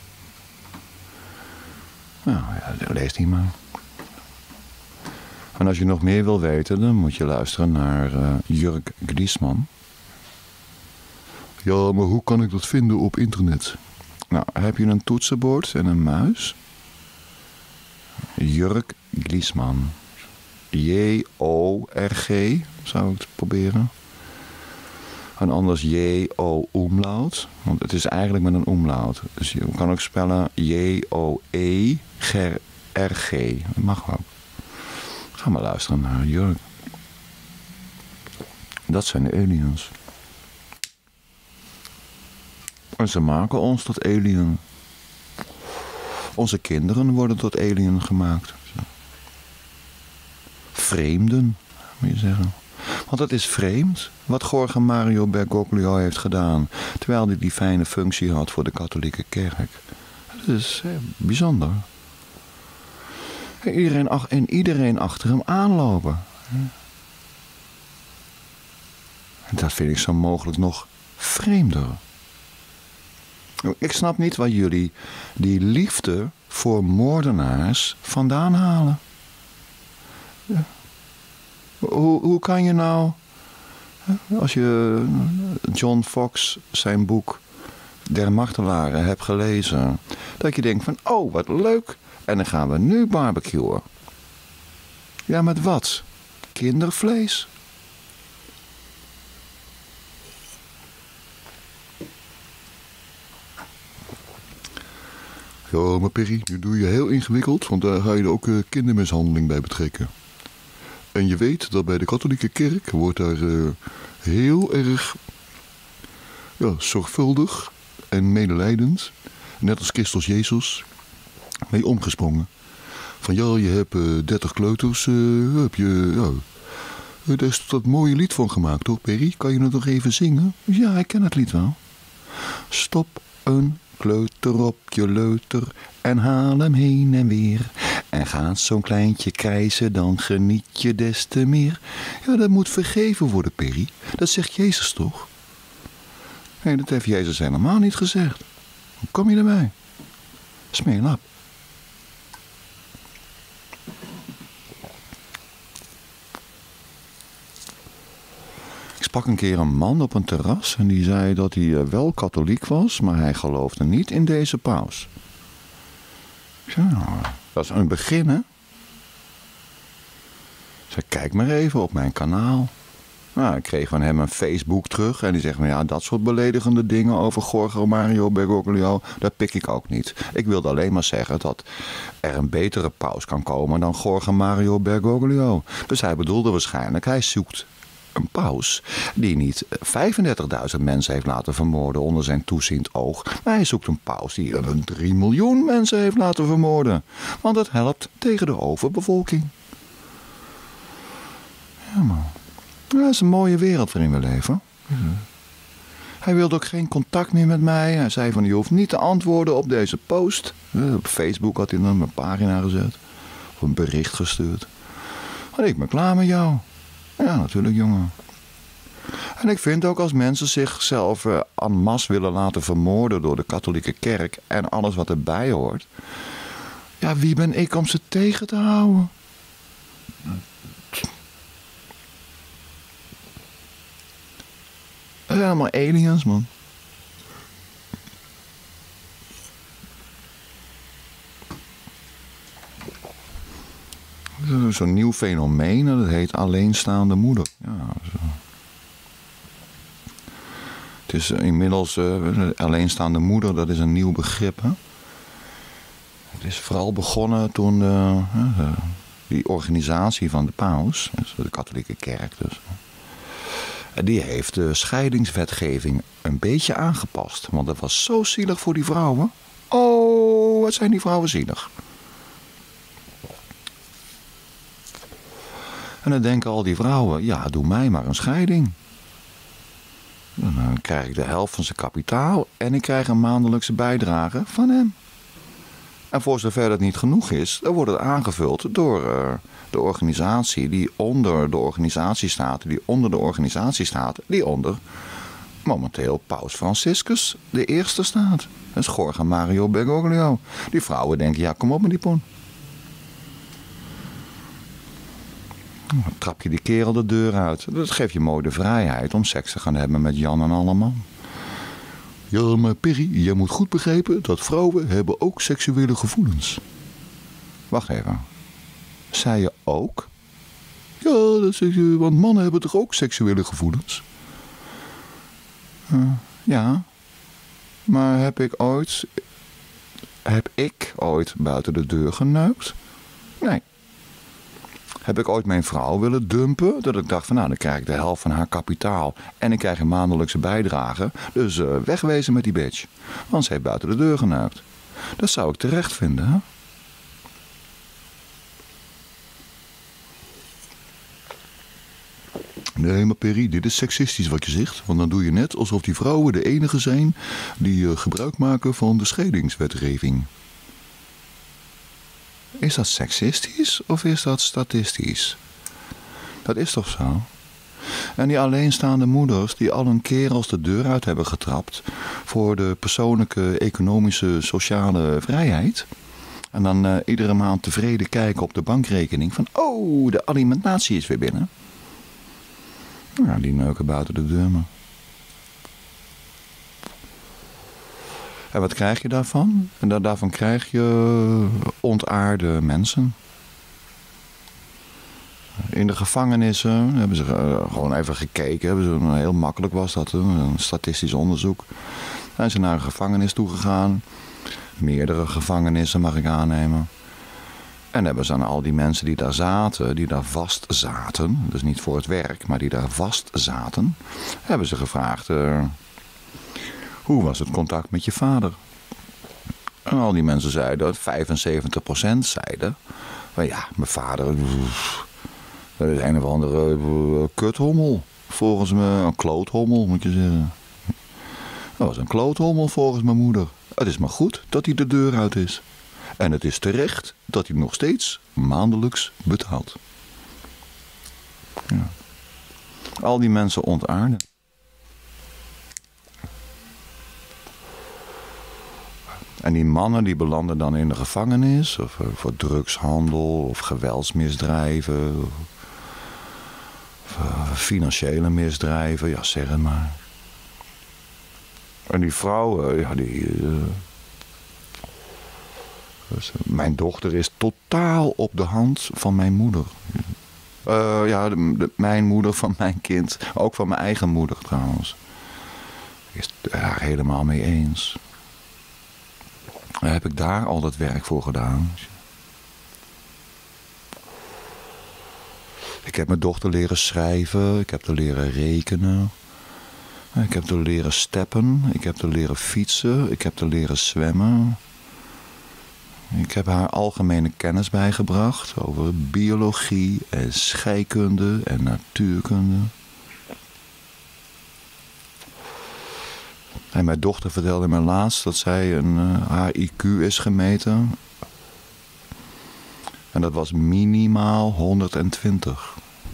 A: Nou ja, lees die maar. En als je nog meer wil weten, dan moet je luisteren naar Jörg Gliesman. Ja, maar hoe kan ik dat vinden op internet? Nou, heb je een toetsenbord en een muis? Jörg Gliesman. J-O-R-G, zou ik het proberen. En anders J-O-umlaut. Want het is eigenlijk met een umlaut. Dus je kan ook spellen J-O-E-R-G. Dat mag ook. Ga maar luisteren naar Jörg. Dat zijn de aliens. En ze maken ons tot alien. Onze kinderen worden tot alien gemaakt. Vreemden, moet je zeggen. Want het is vreemd wat Jorge Mario Bergoglio heeft gedaan. Terwijl hij die fijne functie had voor de katholieke kerk. Het is bijzonder. Iedereen achter hem aanlopen. En dat vind ik zo mogelijk nog vreemder. Ik snap niet waar jullie die liefde voor moordenaars vandaan halen. Ja. Hoe kan je nou, als je John Fox zijn boek Der Martelaren hebt gelezen, dat je denkt van, oh wat leuk, en dan gaan we nu barbecuen. Ja, met wat? Kindervlees? Ja, maar Perry, nu doe je heel ingewikkeld, want daar ga je er ook kindermishandeling bij betrekken. En je weet dat bij de katholieke kerk wordt daar heel erg zorgvuldig en medelijdend, net als Christus Jezus, mee omgesprongen. Van ja, je hebt 30 kleuters, daar is dat mooie lied van gemaakt, toch Perry? Kan je het nog even zingen? Ja, ik ken het lied wel. Stop een kleuter op je leuter en haal hem heen en weer. En gaat zo'n kleintje krijzen, dan geniet je des te meer. Ja, dat moet vergeven worden, Perry. Dat zegt Jezus toch? Nee, dat heeft Jezus helemaal niet gezegd. Hoe kom je erbij? Smeerlap. Ik sprak een keer een man op een terras en die zei dat hij wel katholiek was, maar hij geloofde niet in deze paus. Ik zei, nou, dat is een begin, hè? Ik zei, kijk maar even op mijn kanaal. Nou, ik kreeg van hem een Facebook terug en die zegt, ja, dat soort beledigende dingen over Jorge Mario Bergoglio, dat pik ik ook niet. Ik wilde alleen maar zeggen dat er een betere paus kan komen dan Jorge Mario Bergoglio. Dus hij bedoelde waarschijnlijk, hij zoekt een paus die niet 35.000 mensen heeft laten vermoorden onder zijn toeziend oog. Maar hij zoekt een paus die 3 miljoen mensen heeft laten vermoorden. Want dat helpt tegen de overbevolking. Ja, man. Dat is een mooie wereld waarin we leven. Hij wilde ook geen contact meer met mij. Hij zei van, je hoeft niet te antwoorden op deze post. Op Facebook had hij dan een pagina gezet. Of een bericht gestuurd. Maar ik ben klaar met jou. Ja, natuurlijk, jongen. En ik vind ook als mensen zichzelf en masse willen laten vermoorden door de katholieke kerk en alles wat erbij hoort. Ja, wie ben ik om ze tegen te houden? Dat zijn allemaal aliens, man. Zo'n nieuw fenomeen, dat heet alleenstaande moeder. Ja, zo. Het is inmiddels, alleenstaande moeder, dat is een nieuw begrip. Hè? Het is vooral begonnen toen die organisatie van de paus, de katholieke kerk dus, die heeft de scheidingswetgeving een beetje aangepast. Want dat was zo zielig voor die vrouwen. Oh, wat zijn die vrouwen zielig. En dan denken al die vrouwen, ja, doe mij maar een scheiding. En dan krijg ik de helft van zijn kapitaal en ik krijg een maandelijkse bijdrage van hem. En voor zover dat niet genoeg is, dan wordt het aangevuld door de organisatie die onder de organisatie staat, die onder momenteel Paus Franciscus de eerste staat. Dat is Jorge Mario Bergoglio. Die vrouwen denken, ja, kom op met die pon. Dan trap je die kerel de deur uit. Dat geeft je mooi de vrijheid om seks te gaan hebben met Jan en allemaal. Ja, maar Perry, jij moet goed begrijpen dat vrouwen hebben ook seksuele gevoelens. Wacht even. Zei je ook? Ja, dat zeg je, want mannen hebben toch ook seksuele gevoelens? Ja. Maar heb ik ooit buiten de deur geneukt? Nee. Heb ik ooit mijn vrouw willen dumpen? Dat ik dacht van, nou, dan krijg ik de helft van haar kapitaal. En ik krijg een maandelijkse bijdrage. Dus wegwezen met die bitch. Want ze heeft buiten de deur geneukt. Dat zou ik terecht vinden, hè? Nee, maar Perry, dit is seksistisch wat je zegt. Want dan doe je net alsof die vrouwen de enige zijn die gebruik maken van de scheidingswetgeving. Is dat seksistisch of is dat statistisch? Dat is toch zo? En die alleenstaande moeders die al een keer als de deur uit hebben getrapt voor de persoonlijke, economische, sociale vrijheid. En dan iedere maand tevreden kijken op de bankrekening van, oh, de alimentatie is weer binnen. Nou, die neuken buiten de deur maar. En wat krijg je daarvan? En daarvan krijg je ontaarde mensen. In de gevangenissen hebben ze gewoon even gekeken. Heel makkelijk was dat, een statistisch onderzoek. Zijn ze naar een gevangenis toegegaan. Meerdere gevangenissen mag ik aannemen. En hebben ze aan al die mensen die daar zaten, die daar vast zaten. Dus niet voor het werk, maar die daar vast zaten. Hebben ze gevraagd, hoe was het contact met je vader? En al die mensen zeiden, 75% zeiden, maar ja, mijn vader, dat is een of andere kuthommel. Volgens me, een kloothommel moet je zeggen. Dat was een kloothommel volgens mijn moeder. Het is maar goed dat hij de deur uit is. En het is terecht dat hij nog steeds maandelijks betaalt. Ja. Al die mensen ontaarden. En die mannen die belanden dan in de gevangenis. Of voor drugshandel of geweldsmisdrijven. Of financiële misdrijven, ja, zeg het maar. En die vrouw, mijn dochter is totaal op de hand van mijn moeder. Mijn moeder van mijn kind. Ook van mijn eigen moeder trouwens. Ik is het daar helemaal mee eens. Heb ik daar al dat werk voor gedaan. Ik heb mijn dochter leren schrijven. Ik heb haar leren rekenen. Ik heb haar leren steppen. Ik heb haar leren fietsen. Ik heb haar leren zwemmen. Ik heb haar algemene kennis bijgebracht over biologie en scheikunde en natuurkunde. En mijn dochter vertelde me laatst dat zij haar IQ is gemeten. En dat was minimaal 120.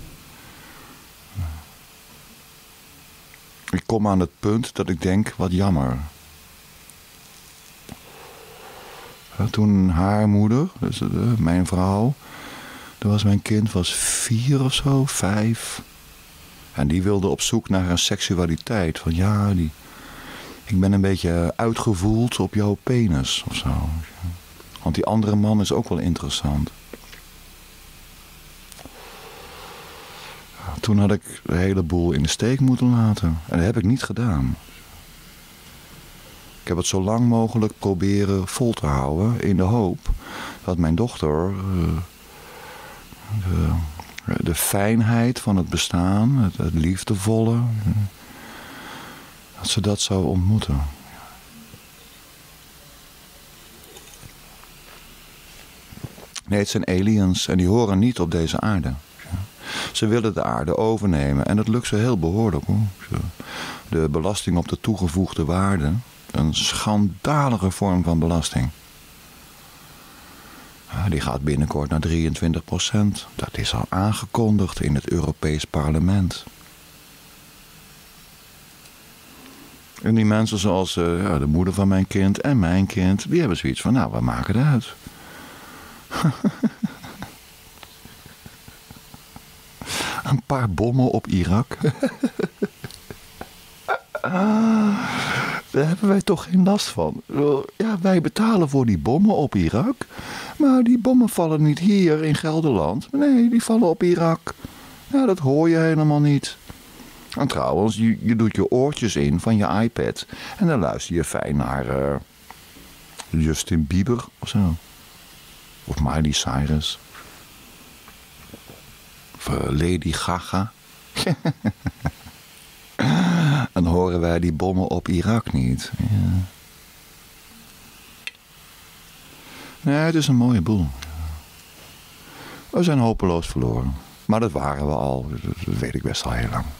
A: Ik kom aan het punt dat ik denk, wat jammer. Toen haar moeder, dus mijn vrouw, mijn kind was 4 of zo, 5. En die wilde op zoek naar haar seksualiteit. Van ja, ik ben een beetje uitgevoeld op jouw penis of zo. Want die andere man is ook wel interessant. Toen had ik de hele boel in de steek moeten laten. En dat heb ik niet gedaan. Ik heb het zo lang mogelijk proberen vol te houden in de hoop dat mijn dochter de fijnheid van het bestaan, het liefdevolle, dat ze dat zou ontmoeten. Nee, het zijn aliens en die horen niet op deze aarde. Ze willen de aarde overnemen en dat lukt ze heel behoorlijk, hoor. De belasting op de toegevoegde waarde. Een schandalige vorm van belasting. Die gaat binnenkort naar 23%. Dat is al aangekondigd in het Europees Parlement. En die mensen zoals de moeder van mijn kind en mijn kind, die hebben zoiets van, nou, we maken het uit. Een paar bommen op Irak. Daar hebben wij toch geen last van. Ja, wij betalen voor die bommen op Irak. Maar die bommen vallen niet hier in Gelderland. Nee, die vallen op Irak. Ja, dat hoor je helemaal niet. En trouwens, je doet je oortjes in van je iPad. En dan luister je fijn naar Justin Bieber of zo. Of Miley Cyrus. Of Lady Gaga. Dan horen wij die bommen op Irak niet. Ja. Nee, het is een mooie boel. We zijn hopeloos verloren. Maar dat waren we al. Dat weet ik best al heel lang.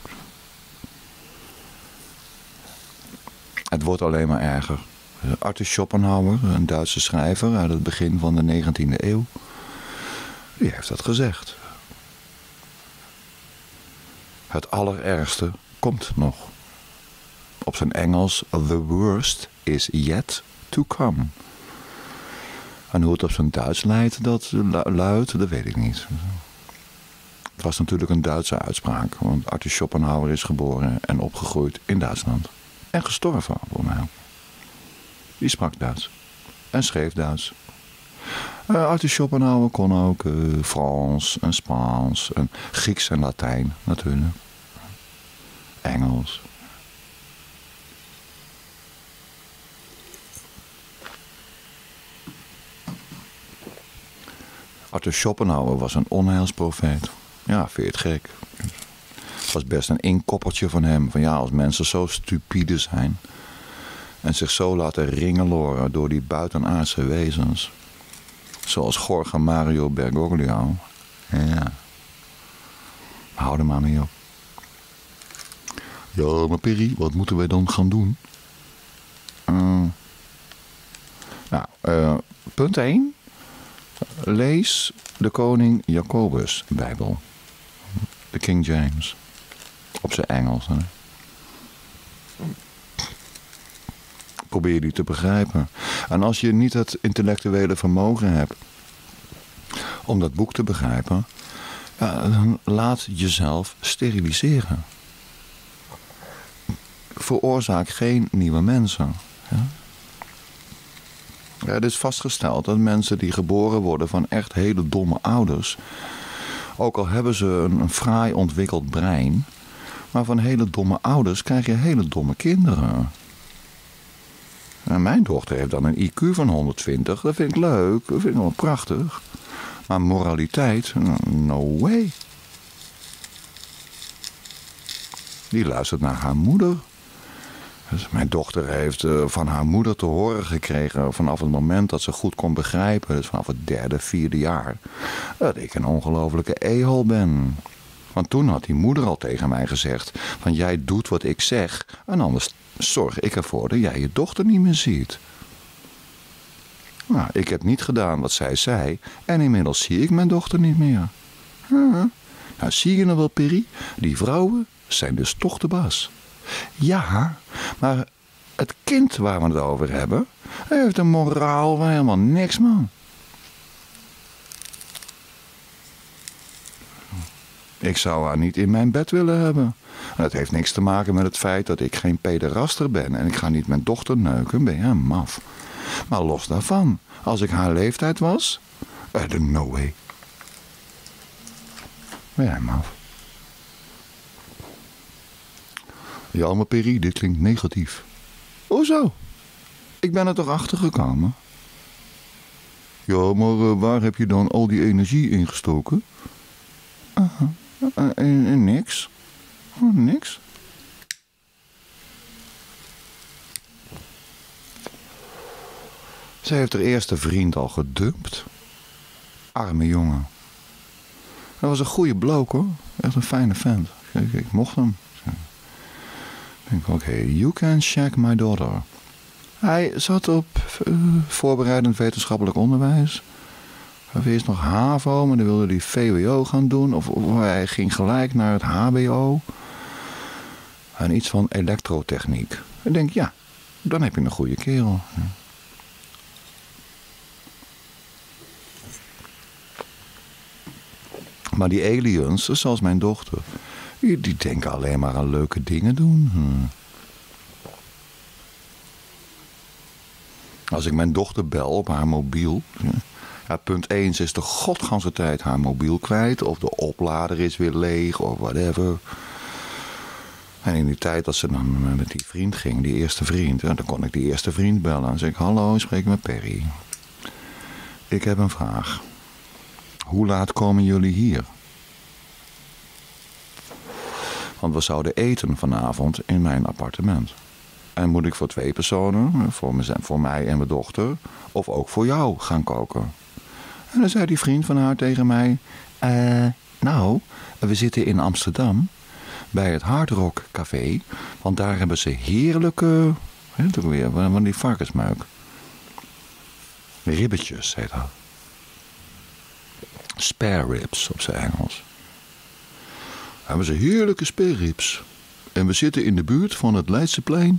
A: Het wordt alleen maar erger. Arthur Schopenhauer, een Duitse schrijver uit het begin van de 19e eeuw. Die heeft dat gezegd. Het allerergste komt nog. Op zijn Engels, the worst is yet to come. En hoe het op zijn Duits luidt, dat weet ik niet. Het was natuurlijk een Duitse uitspraak, want Arthur Schopenhauer is geboren en opgegroeid in Duitsland. En gestorven, voor mij. Die sprak Duits. En schreef Duits. Arthur Schopenhauer kon ook Frans en Spaans en Grieks en Latijn natuurlijk. Engels. Arthur Schopenhauer was een onheilsprofeet. Ja, vind je het gek? Het was best een inkoppertje van hem. Van ja, als mensen zo stupide zijn en zich zo laten ringeloren door die buitenaardse wezens, zoals Jorge Mario Bergoglio. Ja. Hou er maar mee op. Ja, maar Perry, wat moeten wij dan gaan doen? Punt 1. Lees de Koning Jacobus Bijbel. De King James. Op zijn Engels. Hè? Probeer die te begrijpen. En als je niet het intellectuele vermogen hebt om dat boek te begrijpen, Ja, dan laat jezelf steriliseren. Veroorzaak geen nieuwe mensen. Ja? Ja, het is vastgesteld dat mensen die geboren worden van echt hele domme ouders, ook al hebben ze een fraai ontwikkeld brein, maar van hele domme ouders krijg je hele domme kinderen. En mijn dochter heeft dan een IQ van 120. Dat vind ik leuk. Dat vind ik wel prachtig. Maar moraliteit? No way. Die luistert naar haar moeder. Dus mijn dochter heeft van haar moeder te horen gekregen vanaf het moment dat ze goed kon begrijpen, dus vanaf het 3e, 4e jaar, dat ik een ongelofelijke e-hol ben. Want toen had die moeder al tegen mij gezegd van jij doet wat ik zeg en anders zorg ik ervoor dat jij je dochter niet meer ziet. Nou, ik heb niet gedaan wat zij zei en inmiddels zie ik mijn dochter niet meer. Nou, zie je nou wel, Perry? Die vrouwen zijn dus toch de baas. Ja, maar het kind waar we het over hebben, heeft een moraal van helemaal niks, man. Ik zou haar niet in mijn bed willen hebben. En dat heeft niks te maken met het feit dat ik geen pederaster ben en ik ga niet mijn dochter neuken, ben je maf. Maar los daarvan, als ik haar leeftijd was, no way. Ben jij maf. Ja, maar Perry, dit klinkt negatief. Hoezo? Ik ben er toch achter gekomen? Ja, maar waar heb je dan al die energie in gestoken? In niks. Niks. Ze heeft haar eerste vriend al gedumpt. Arme jongen. Dat was een goede bloke, hoor. Echt een fijne vent. Ik mocht hem. Ik denk, oké, you can check my daughter. Hij zat op voorbereidend wetenschappelijk onderwijs. Eerst nog HAVO, maar dan wilde hij VWO gaan doen. Of hij ging gelijk naar het HBO. En iets van elektrotechniek. Ik denk, ja, dan heb je een goede kerel. Maar die aliens, zoals mijn dochter, die denken alleen maar aan leuke dingen doen. Als ik mijn dochter bel op haar mobiel. Ja, punt 1, ze is de godganse tijd haar mobiel kwijt. Of de oplader is weer leeg of whatever. En in die tijd dat ze dan met die vriend ging, die eerste vriend. Dan kon ik die eerste vriend bellen. En zeg ik, hallo, spreek met Perry. Ik heb een vraag. Hoe laat komen jullie hier? Want we zouden eten vanavond in mijn appartement. En moet ik voor 2 personen, voor mij en mijn dochter, of ook voor jou gaan koken? En dan zei die vriend van haar tegen mij, nou, we zitten in Amsterdam bij het Hard Rock Café, want daar hebben ze heerlijke, van die varkensmeuk. Ribbetjes heet dat. Spare ribs op zijn Engels. Daar hebben ze heerlijke spare ribs. En we zitten in de buurt van het Leidseplein.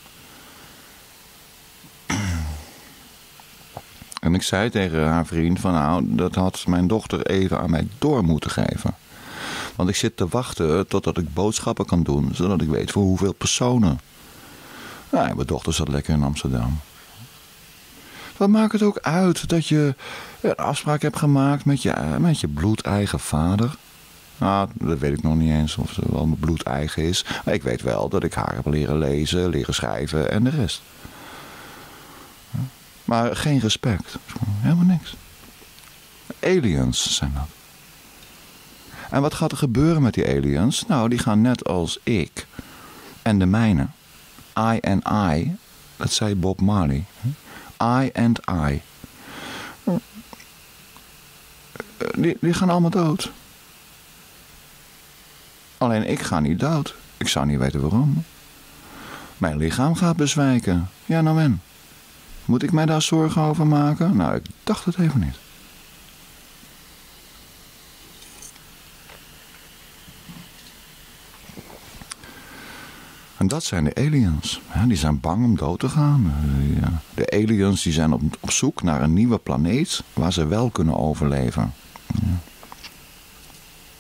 A: En ik zei tegen haar vriend van nou, dat had mijn dochter even aan mij door moeten geven. Want ik zit te wachten totdat ik boodschappen kan doen, zodat ik weet voor hoeveel personen. Nou, mijn dochter zat lekker in Amsterdam. Wat maakt het ook uit dat je een afspraak hebt gemaakt met je bloedeigen vader? Nou, dat weet ik nog niet eens of ze wel mijn bloedeigen is. Maar ik weet wel dat ik haar heb leren lezen, leren schrijven en de rest. Maar geen respect. Helemaal niks. Aliens zijn dat. En wat gaat er gebeuren met die aliens? Nou, die gaan net als ik en de mijne. I and I. Dat zei Bob Marley. I and I. Die gaan allemaal dood. Alleen ik ga niet dood. Ik zou niet weten waarom. Mijn lichaam gaat bezwijken. Ja, nou en? Moet ik mij daar zorgen over maken? Nou, ik dacht het even niet. En dat zijn de aliens. Ja, die zijn bang om dood te gaan. De aliens die zijn op zoek naar een nieuwe planeet waar ze wel kunnen overleven. Ja.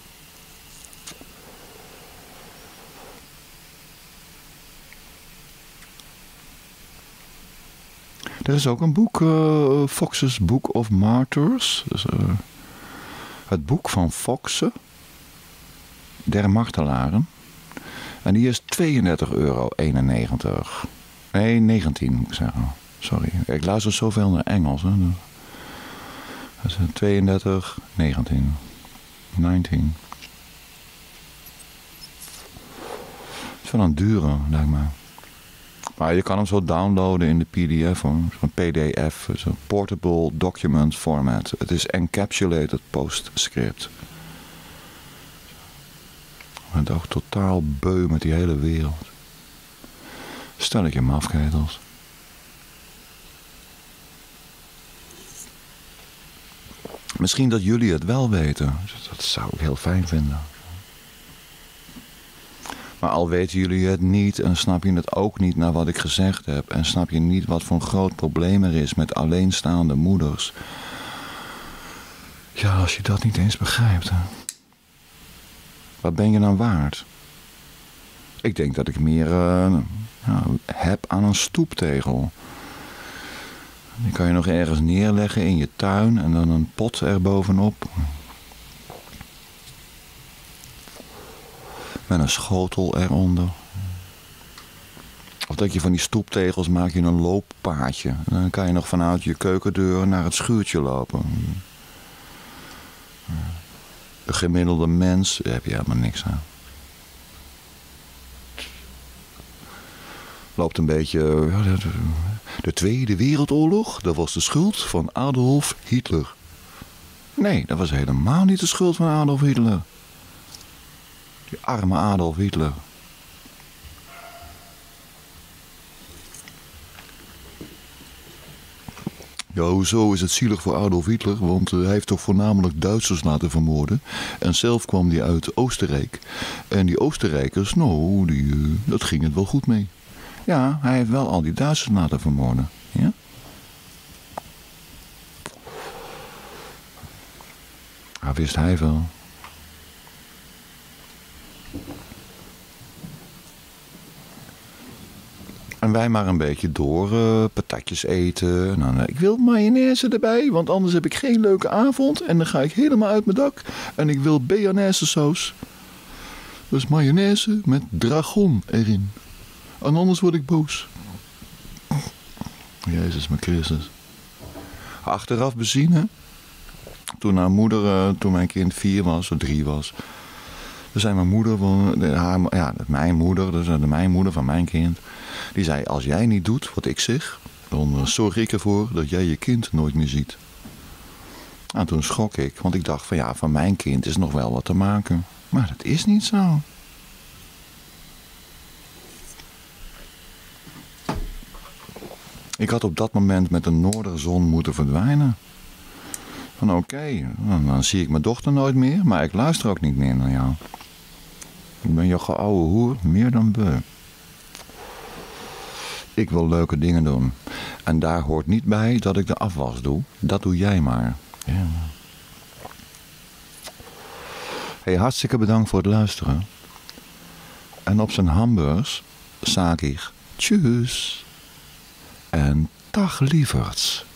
A: Er is ook een boek, Fox's Book of Martyrs. Dus, het boek van Foxe, der martelaren. En die is €32,91. Nee, 19 moet ik zeggen. Sorry, ik luister zoveel naar Engels. Hè. Dat is 32, 19. 19. Het is wel een dure, lijkt me. Maar je kan hem zo downloaden in de PDF, zo'n PDF, zo'n Portable Document Format. Het is Encapsulated PostScript. Ik ben toch totaal beu met die hele wereld. Stelletje mafketels. Misschien dat jullie het wel weten. Dat zou ik heel fijn vinden. Maar al weten jullie het niet en snap je het ook niet naar wat ik gezegd heb. En snap je niet wat voor een groot probleem er is met alleenstaande moeders. Ja, als je dat niet eens begrijpt. Hè. Wat ben je dan waard? Ik denk dat ik meer heb aan een stoeptegel. Die kan je nog ergens neerleggen in je tuin en dan een pot erbovenop. Met een schotel eronder. Of dat je van die stoeptegels maak je een looppaadje. En dan kan je nog vanuit je keukendeur naar het schuurtje lopen. De gemiddelde mens, daar heb je helemaal niks aan. Loopt een beetje... De Tweede Wereldoorlog, dat was de schuld van Adolf Hitler. Nee, dat was helemaal niet de schuld van Adolf Hitler. Die arme Adolf Hitler. Ja, hoezo is het zielig voor Adolf Hitler? Want hij heeft toch voornamelijk Duitsers laten vermoorden. En zelf kwam hij uit Oostenrijk. En die Oostenrijkers, nou, dat ging het wel goed mee. Ja, hij heeft wel al die Duitsers laten vermoorden. Ja? Dat wist hij wel. En wij maar een beetje door patatjes eten. En dan, ik wil mayonaise erbij, want anders heb ik geen leuke avond. En dan ga ik helemaal uit mijn dak. En ik wil bearnaise saus. Dus mayonaise met dragon erin. En anders word ik boos. Jezus mijn Christus. Achteraf bezien, hè. Toen haar moeder, toen mijn kind 4 was, of 3 was. Toen zei mijn moeder, mijn moeder, dus mijn moeder van mijn kind. Die zei, als jij niet doet wat ik zeg, dan zorg ik ervoor dat jij je kind nooit meer ziet. En toen schrok ik, want ik dacht van mijn kind is nog wel wat te maken. Maar dat is niet zo. Ik had op dat moment met de noorderzon moeten verdwijnen. Van oké, dan zie ik mijn dochter nooit meer, maar ik luister ook niet meer naar jou. Ik ben je ouwe hoer, meer dan beu. Ik wil leuke dingen doen. En daar hoort niet bij dat ik de afwas doe. Dat doe jij maar. Ja. Hey, hartstikke bedankt voor het luisteren. En op zijn hamburgers, zeg ik tjus. En dag lieverds.